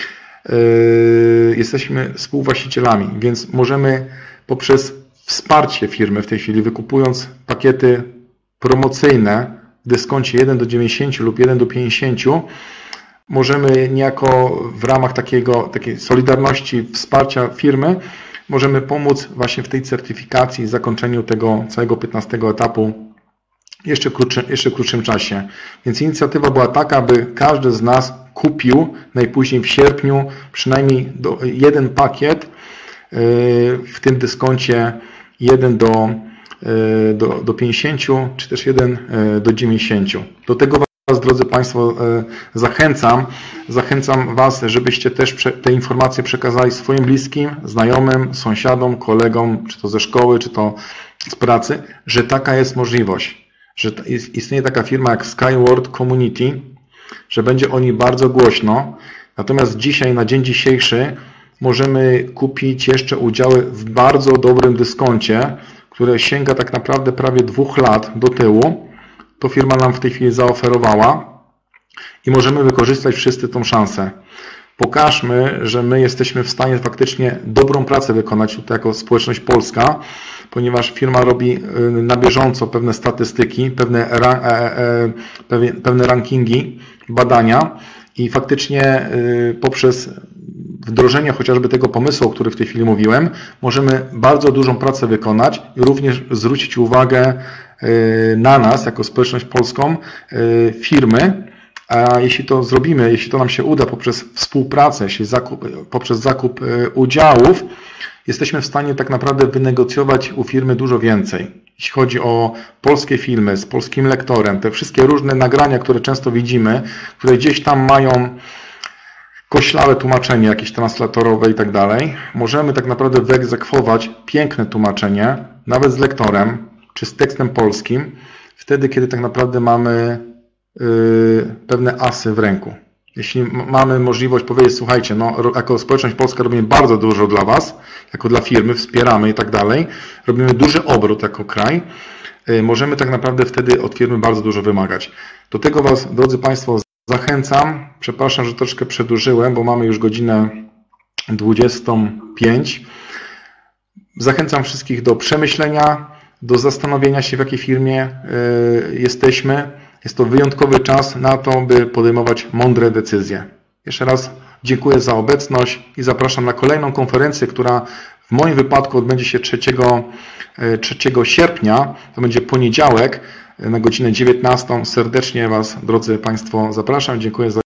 Jesteśmy współwłaścicielami, więc możemy poprzez wsparcie firmy w tej chwili, wykupując pakiety promocyjne w dyskoncie jeden do dziewięćdziesięciu lub jeden do pięćdziesięciu, możemy niejako w ramach takiego, takiej solidarności, wsparcia firmy, możemy pomóc właśnie w tej certyfikacji, zakończeniu tego całego piętnastego etapu jeszcze krótszym, jeszcze krótszym czasie. Więc inicjatywa była taka, aby każdy z nas kupił najpóźniej w sierpniu przynajmniej do, jeden pakiet w tym dyskoncie jeden do, do, do pięćdziesięciu, czy też jeden do dziewięćdziesięciu. Do tego Was, drodzy Państwo, zachęcam. Zachęcam Was, żebyście też te informacje przekazali swoim bliskim, znajomym, sąsiadom, kolegom, czy to ze szkoły, czy to z pracy, że taka jest możliwość, że istnieje taka firma jak Skyward Community, że będzie o niej bardzo głośno. Natomiast dzisiaj, na dzień dzisiejszy, możemy kupić jeszcze udziały w bardzo dobrym dyskoncie, które sięga tak naprawdę prawie dwóch lat do tyłu. To firma nam w tej chwili zaoferowała i możemy wykorzystać wszyscy tą szansę. Pokażmy, że my jesteśmy w stanie faktycznie dobrą pracę wykonać tutaj jako społeczność polska, ponieważ firma robi na bieżąco pewne statystyki, pewne, pewne rankingi, badania i faktycznie poprzez wdrożenia chociażby tego pomysłu, o którym w tej chwili mówiłem, możemy bardzo dużą pracę wykonać i również zwrócić uwagę na nas, jako społeczność polską, firmy, a jeśli to zrobimy, jeśli to nam się uda poprzez współpracę, jeśli zakup, poprzez zakup udziałów, jesteśmy w stanie tak naprawdę wynegocjować u firmy dużo więcej. Jeśli chodzi o polskie filmy z polskim lektorem, te wszystkie różne nagrania, które często widzimy, które gdzieś tam mają koślawe tłumaczenie, jakieś translatorowe i tak dalej, możemy tak naprawdę wyegzekwować piękne tłumaczenie, nawet z lektorem, czy z tekstem polskim, wtedy, kiedy tak naprawdę mamy yy, pewne asy w ręku. Jeśli mamy możliwość powiedzieć, słuchajcie, no, jako społeczność polska robimy bardzo dużo dla Was, jako dla firmy, wspieramy i tak dalej, robimy duży obrót jako kraj, yy, możemy tak naprawdę wtedy od firmy bardzo dużo wymagać. Do tego Was, drodzy Państwo, zachęcam. Przepraszam, że troszkę przedłużyłem, bo mamy już godzinę dwudziestą piątą. Zachęcam wszystkich do przemyślenia, do zastanowienia się, w jakiej firmie yy, jesteśmy. Jest to wyjątkowy czas na to, by podejmować mądre decyzje. Jeszcze raz dziękuję za obecność i zapraszam na kolejną konferencję, która w moim wypadku odbędzie się trzeciego sierpnia. To będzie poniedziałek na godzinę dziewiętnastą. Serdecznie Was, drodzy Państwo, zapraszam. Dziękuję za